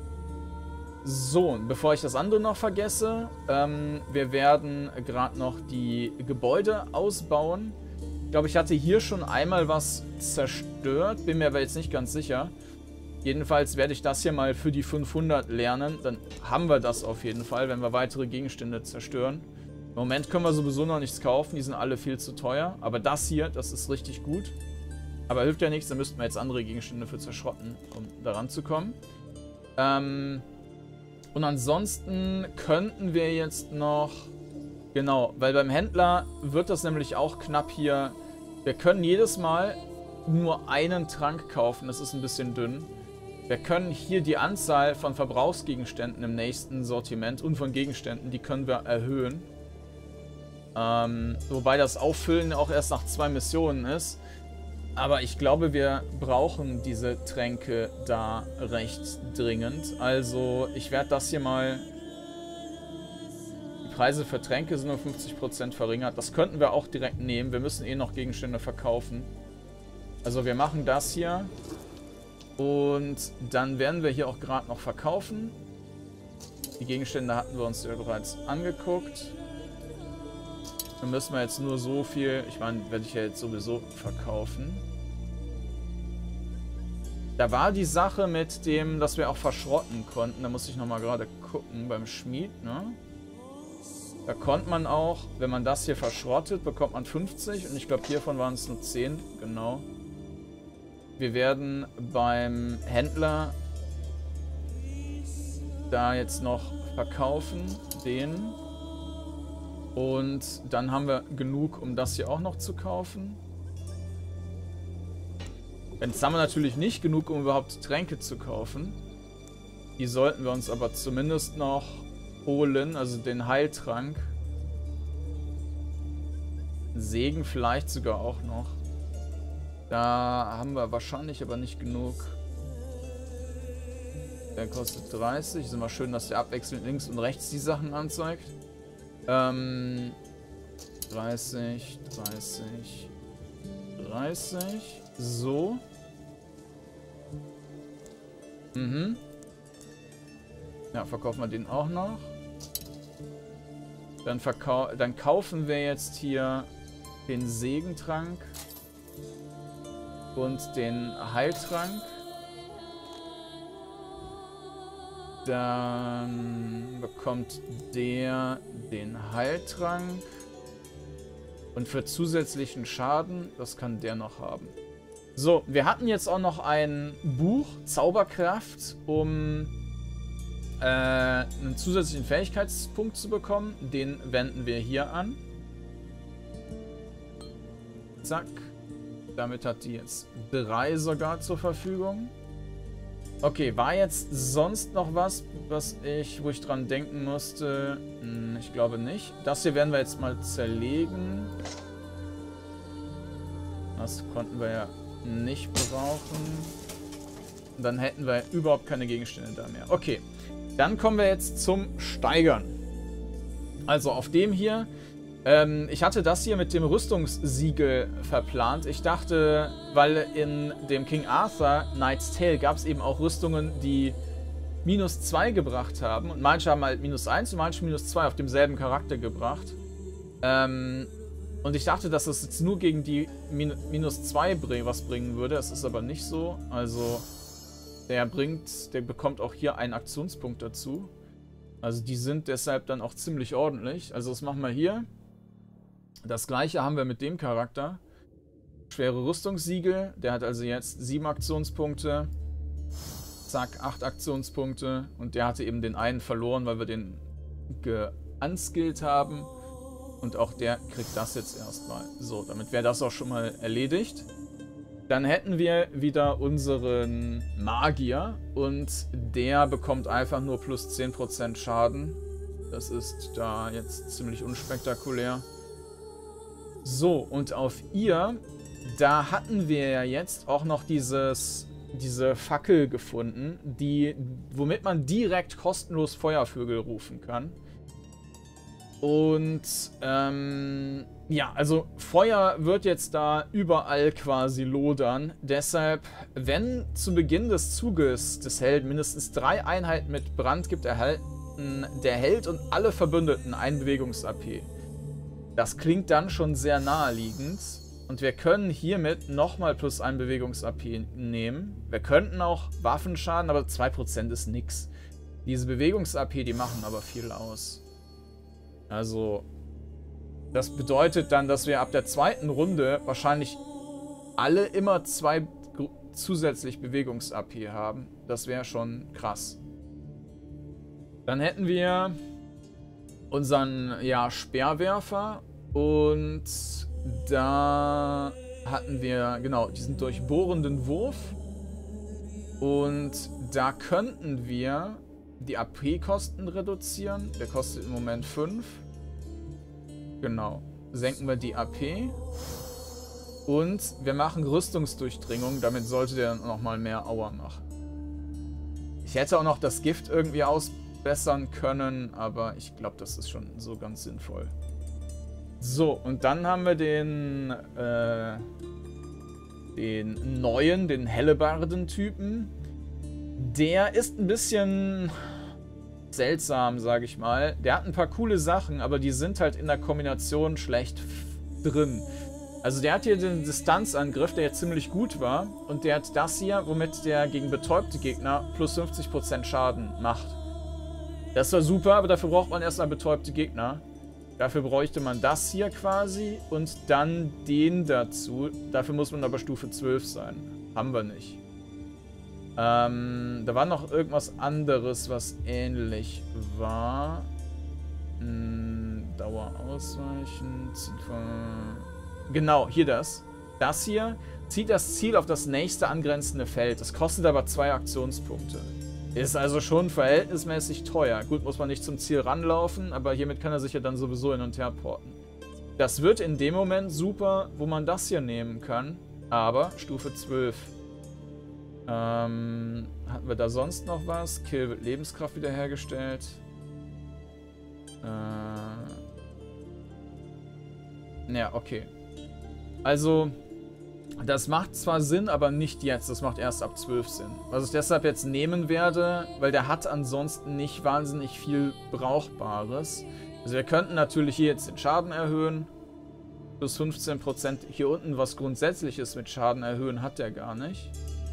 So, bevor ich das andere noch vergesse, ähm, wir werden gerade noch die Gebäude ausbauen. Ich glaube, ich hatte hier schon einmal was zerstört, bin mir aber jetzt nicht ganz sicher. Jedenfalls werde ich das hier mal für die fünfhundert lernen. Dann haben wir das auf jeden Fall, wenn wir weitere Gegenstände zerstören. Im Moment können wir sowieso noch nichts kaufen, die sind alle viel zu teuer. Aber das hier, das ist richtig gut. Aber hilft ja nichts, da müssten wir jetzt andere Gegenstände für zerschrotten, um daran zu kommen. Ähm... Und ansonsten könnten wir jetzt noch... Genau, weil beim Händler wird das nämlich auch knapp hier. Wir können jedes Mal nur einen Trank kaufen. Das ist ein bisschen dünn. Wir können hier die Anzahl von Verbrauchsgegenständen im nächsten Sortiment und von Gegenständen, die können wir erhöhen. Ähm, wobei das Auffüllen auch erst nach zwei Missionen ist. Aber ich glaube, wir brauchen diese Tränke da recht dringend. Also ich werde das hier mal... Die Preise für Tränke sind um fünfzig Prozent verringert. Das könnten wir auch direkt nehmen. Wir müssen eh noch Gegenstände verkaufen. Also wir machen das hier. Und dann werden wir hier auch gerade noch verkaufen. Die Gegenstände hatten wir uns ja bereits angeguckt. Dann müssen wir jetzt nur so viel... Ich meine, werde ich ja jetzt sowieso verkaufen. Da war die Sache mit dem, dass wir auch verschrotten konnten. Da muss ich nochmal gerade gucken beim Schmied, ne? Da konnte man auch, wenn man das hier verschrottet, bekommt man fünfzig. Und ich glaube, hiervon waren es nur zehn. Genau. Wir werden beim Händler da jetzt noch verkaufen. Den. Und dann haben wir genug, um das hier auch noch zu kaufen. Jetzt haben wir natürlich nicht genug, um überhaupt Tränke zu kaufen. Die sollten wir uns aber zumindest noch holen, also den Heiltrank. Segen vielleicht sogar auch noch. Da haben wir wahrscheinlich aber nicht genug. Der kostet dreißig. Ist immer schön, dass der abwechselnd links und rechts die Sachen anzeigt. Ähm, dreißig, dreißig, dreißig. So. Mhm. Ja, verkaufen wir den auch noch. Dann, verkau dann kaufen wir jetzt hier den Segentrank und den Heiltrank. Dann bekommt der den Heiltrank. Und für zusätzlichen Schaden, das kann der noch haben. So, wir hatten jetzt auch noch ein Buch, Zauberkraft, um äh, einen zusätzlichen Fähigkeitspunkt zu bekommen. Den wenden wir hier an. Zack. Damit hat die jetzt drei sogar zur Verfügung. Okay, war jetzt sonst noch was, was ich, wo ich dran denken musste? Hm, ich glaube nicht. Das hier werden wir jetzt mal zerlegen. Das konnten wir ja nicht brauchen. Und dann hätten wir überhaupt keine Gegenstände da mehr. Okay, dann kommen wir jetzt zum Steigern. Also auf dem hier. Ähm, ich hatte das hier mit dem Rüstungssiegel verplant. Ich dachte, weil in dem King Arthur Knight's Tale gab es eben auch Rüstungen, die minus zwei gebracht haben. Und manche haben halt minus eins und manche minus zwei auf demselben Charakter gebracht. Ähm, und ich dachte, dass das jetzt nur gegen die minus zwei was bringen würde. Das ist aber nicht so. Also der bringt, der bekommt auch hier einen Aktionspunkt dazu. Also die sind deshalb dann auch ziemlich ordentlich. Also das machen wir hier. Das gleiche haben wir mit dem Charakter. Schwere Rüstungssiegel. Der hat also jetzt sieben Aktionspunkte. Zack, acht Aktionspunkte. Und der hatte eben den einen verloren, weil wir den geunskillt haben. Und auch der kriegt das jetzt erstmal. So, damit wäre das auch schon mal erledigt. Dann hätten wir wieder unseren Magier. Und der bekommt einfach nur plus zehn Prozent Schaden. Das ist da jetzt ziemlich unspektakulär. So, und auf ihr, da hatten wir ja jetzt auch noch dieses, diese Fackel gefunden, die, womit man direkt kostenlos Feuervögel rufen kann. Und, ähm, ja, also Feuer wird jetzt da überall quasi lodern. Deshalb, wenn zu Beginn des Zuges des Helden mindestens drei Einheiten mit Brand gibt, erhalten der Held und alle Verbündeten ein Bewegungs-A P. Das klingt dann schon sehr naheliegend. Und wir können hiermit nochmal plus ein Bewegungs-A P nehmen. Wir könnten auch Waffenschaden, aber zwei Prozent ist nix. Diese Bewegungs-A P, die machen aber viel aus. Also, das bedeutet dann, dass wir ab der zweiten Runde wahrscheinlich alle immer zwei zusätzlich Bewegungs-A P haben. Das wäre schon krass. Dann hätten wir unseren, ja, Speerwerfer und da hatten wir, genau, diesen durchbohrenden Wurf und da könnten wir die A P-Kosten reduzieren. Der kostet im Moment fünf. Genau. Senken wir die A P und wir machen Rüstungsdurchdringung, damit sollte der nochmal mehr Aua machen. Ich hätte auch noch das Gift irgendwie aus bessern können, aber ich glaube, das ist schon so ganz sinnvoll. So, und dann haben wir den, äh, den neuen, den Hellebarden-Typen. Der ist ein bisschen seltsam, sage ich mal. Der hat ein paar coole Sachen, aber die sind halt in der Kombination schlecht drin. Also der hat hier den Distanzangriff, der jetzt ziemlich gut war. Und der hat das hier, womit der gegen betäubte Gegner plus fünfzig Prozent Schaden macht. Das war super, aber dafür braucht man erstmal betäubte Gegner. Dafür bräuchte man das hier quasi und dann den dazu. Dafür muss man aber Stufe zwölf sein. Haben wir nicht. Ähm, da war noch irgendwas anderes, was ähnlich war. Hm, Dauer ausweichen. Genau, hier das. Das hier zieht das Ziel auf das nächste angrenzende Feld. Das kostet aber zwei Aktionspunkte. Ist also schon verhältnismäßig teuer. Gut, muss man nicht zum Ziel ranlaufen, aber hiermit kann er sich ja dann sowieso hin und her porten. Das wird in dem Moment super, wo man das hier nehmen kann. Aber Stufe zwölf. Ähm, hatten wir da sonst noch was? Kill wird Lebenskraft wiederhergestellt. Äh, ja, okay. Also, das macht zwar Sinn, aber nicht jetzt. Das macht erst ab zwölf Sinn. Was ich deshalb jetzt nehmen werde, weil der hat ansonsten nicht wahnsinnig viel Brauchbares. Also wir könnten natürlich hier jetzt den Schaden erhöhen. Plus fünfzehn Prozent. Hier unten was Grundsätzliches mit Schaden erhöhen hat der gar nicht.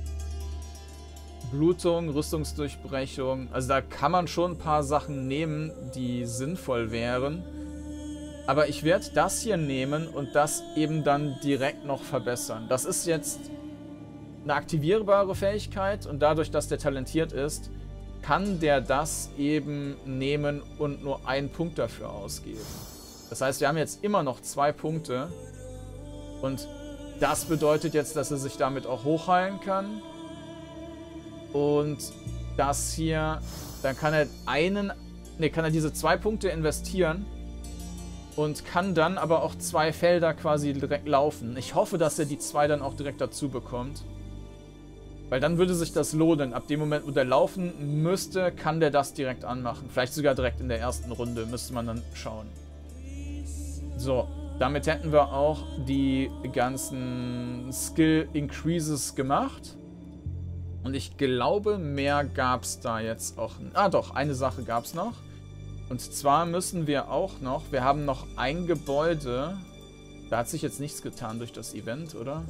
Blutung, Rüstungsdurchbrechung. Also da kann man schon ein paar Sachen nehmen, die sinnvoll wären. Aber ich werde das hier nehmen und das eben dann direkt noch verbessern. Das ist jetzt eine aktivierbare Fähigkeit und dadurch, dass der talentiert ist, kann der das eben nehmen und nur einen Punkt dafür ausgeben. Das heißt, wir haben jetzt immer noch zwei Punkte und das bedeutet jetzt, dass er sich damit auch hochheilen kann. Und das hier, dann kann er einen, ne, kann er diese zwei Punkte investieren und kann dann aber auch zwei Felder quasi direkt laufen. Ich hoffe, dass er die zwei dann auch direkt dazu bekommt. Weil dann würde sich das lohnen. Ab dem Moment, wo der laufen müsste, kann der das direkt anmachen. Vielleicht sogar direkt in der ersten Runde, müsste man dann schauen. So, damit hätten wir auch die ganzen Skill Increases gemacht. Und ich glaube, mehr gab es da jetzt auch. Ah doch, eine Sache gab es noch. Und zwar müssen wir auch noch, wir haben noch ein Gebäude. Da hat sich jetzt nichts getan durch das Event, oder?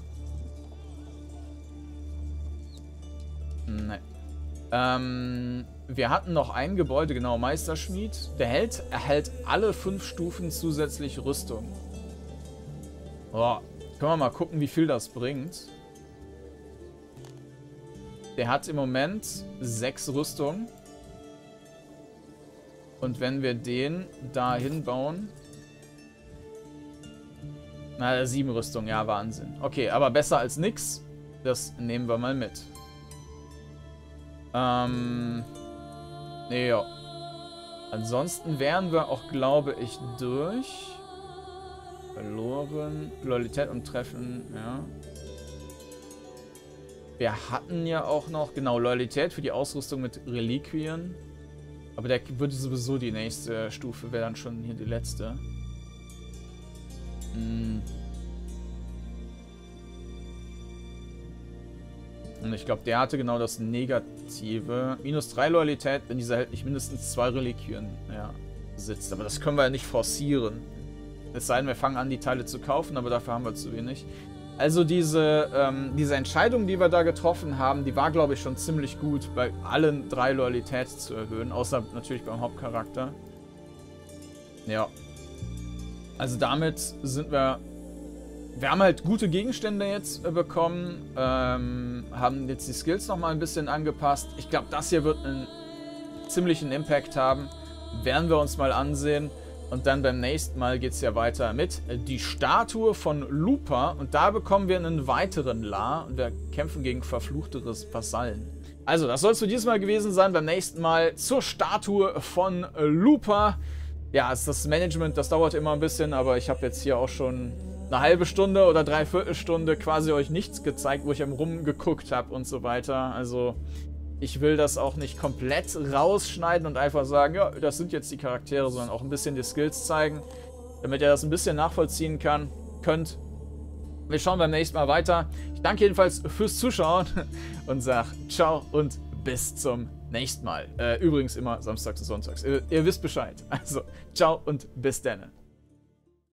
Nein. Ähm, wir hatten noch ein Gebäude, genau, Meisterschmied. Der Held erhält alle fünf Stufen zusätzlich Rüstung. Oh, können wir mal gucken, wie viel das bringt. Der hat im Moment sechs Rüstung. Und wenn wir den da hinbauen... Na, sieben Rüstung, ja, Wahnsinn. Okay, aber besser als nix. Das nehmen wir mal mit. Ähm... Nee, ja. Ansonsten wären wir auch, glaube ich, durch. Verloren. Loyalität und Treffen, ja. Wir hatten ja auch noch, genau, Loyalität für die Ausrüstung mit Reliquien. Aber der würde sowieso die nächste Stufe, wäre dann schon hier die letzte. Hm. Und ich glaube, der hatte genau das Negative. Minus drei Loyalität, wenn dieser Held nicht mindestens zwei Reliquien ja, besitzt. Aber das können wir ja nicht forcieren. Es sei denn, wir fangen an, die Teile zu kaufen, aber dafür haben wir zu wenig. Also diese, ähm, diese Entscheidung, die wir da getroffen haben, die war, glaube ich, schon ziemlich gut, bei allen drei Loyalität zu erhöhen. Außer natürlich beim Hauptcharakter. Ja. Also damit sind wir... Wir haben halt gute Gegenstände jetzt äh, bekommen. Ähm, haben jetzt die Skills nochmal ein bisschen angepasst. Ich glaube, das hier wird einen ziemlichen Impact haben. Werden wir uns mal ansehen. Und dann beim nächsten Mal geht es ja weiter mit die Statue von Lupa. Und da bekommen wir einen weiteren La. Und wir kämpfen gegen verfluchte Vasallen. Also, das soll es für dieses Mal gewesen sein. Beim nächsten Mal zur Statue von Lupa. Ja, ist das Management, das dauert immer ein bisschen. Aber ich habe jetzt hier auch schon eine halbe Stunde oder dreiviertel Stunde quasi euch nichts gezeigt, wo ich am rumgeguckt habe und so weiter. Also... Ich will das auch nicht komplett rausschneiden und einfach sagen, ja, das sind jetzt die Charaktere, sondern auch ein bisschen die Skills zeigen, damit ihr das ein bisschen nachvollziehen kann, könnt. Wir schauen beim nächsten Mal weiter. Ich danke jedenfalls fürs Zuschauen und sage ciao und bis zum nächsten Mal. Äh, übrigens immer samstags und sonntags. Ihr, ihr wisst Bescheid. Also, ciao und bis dann.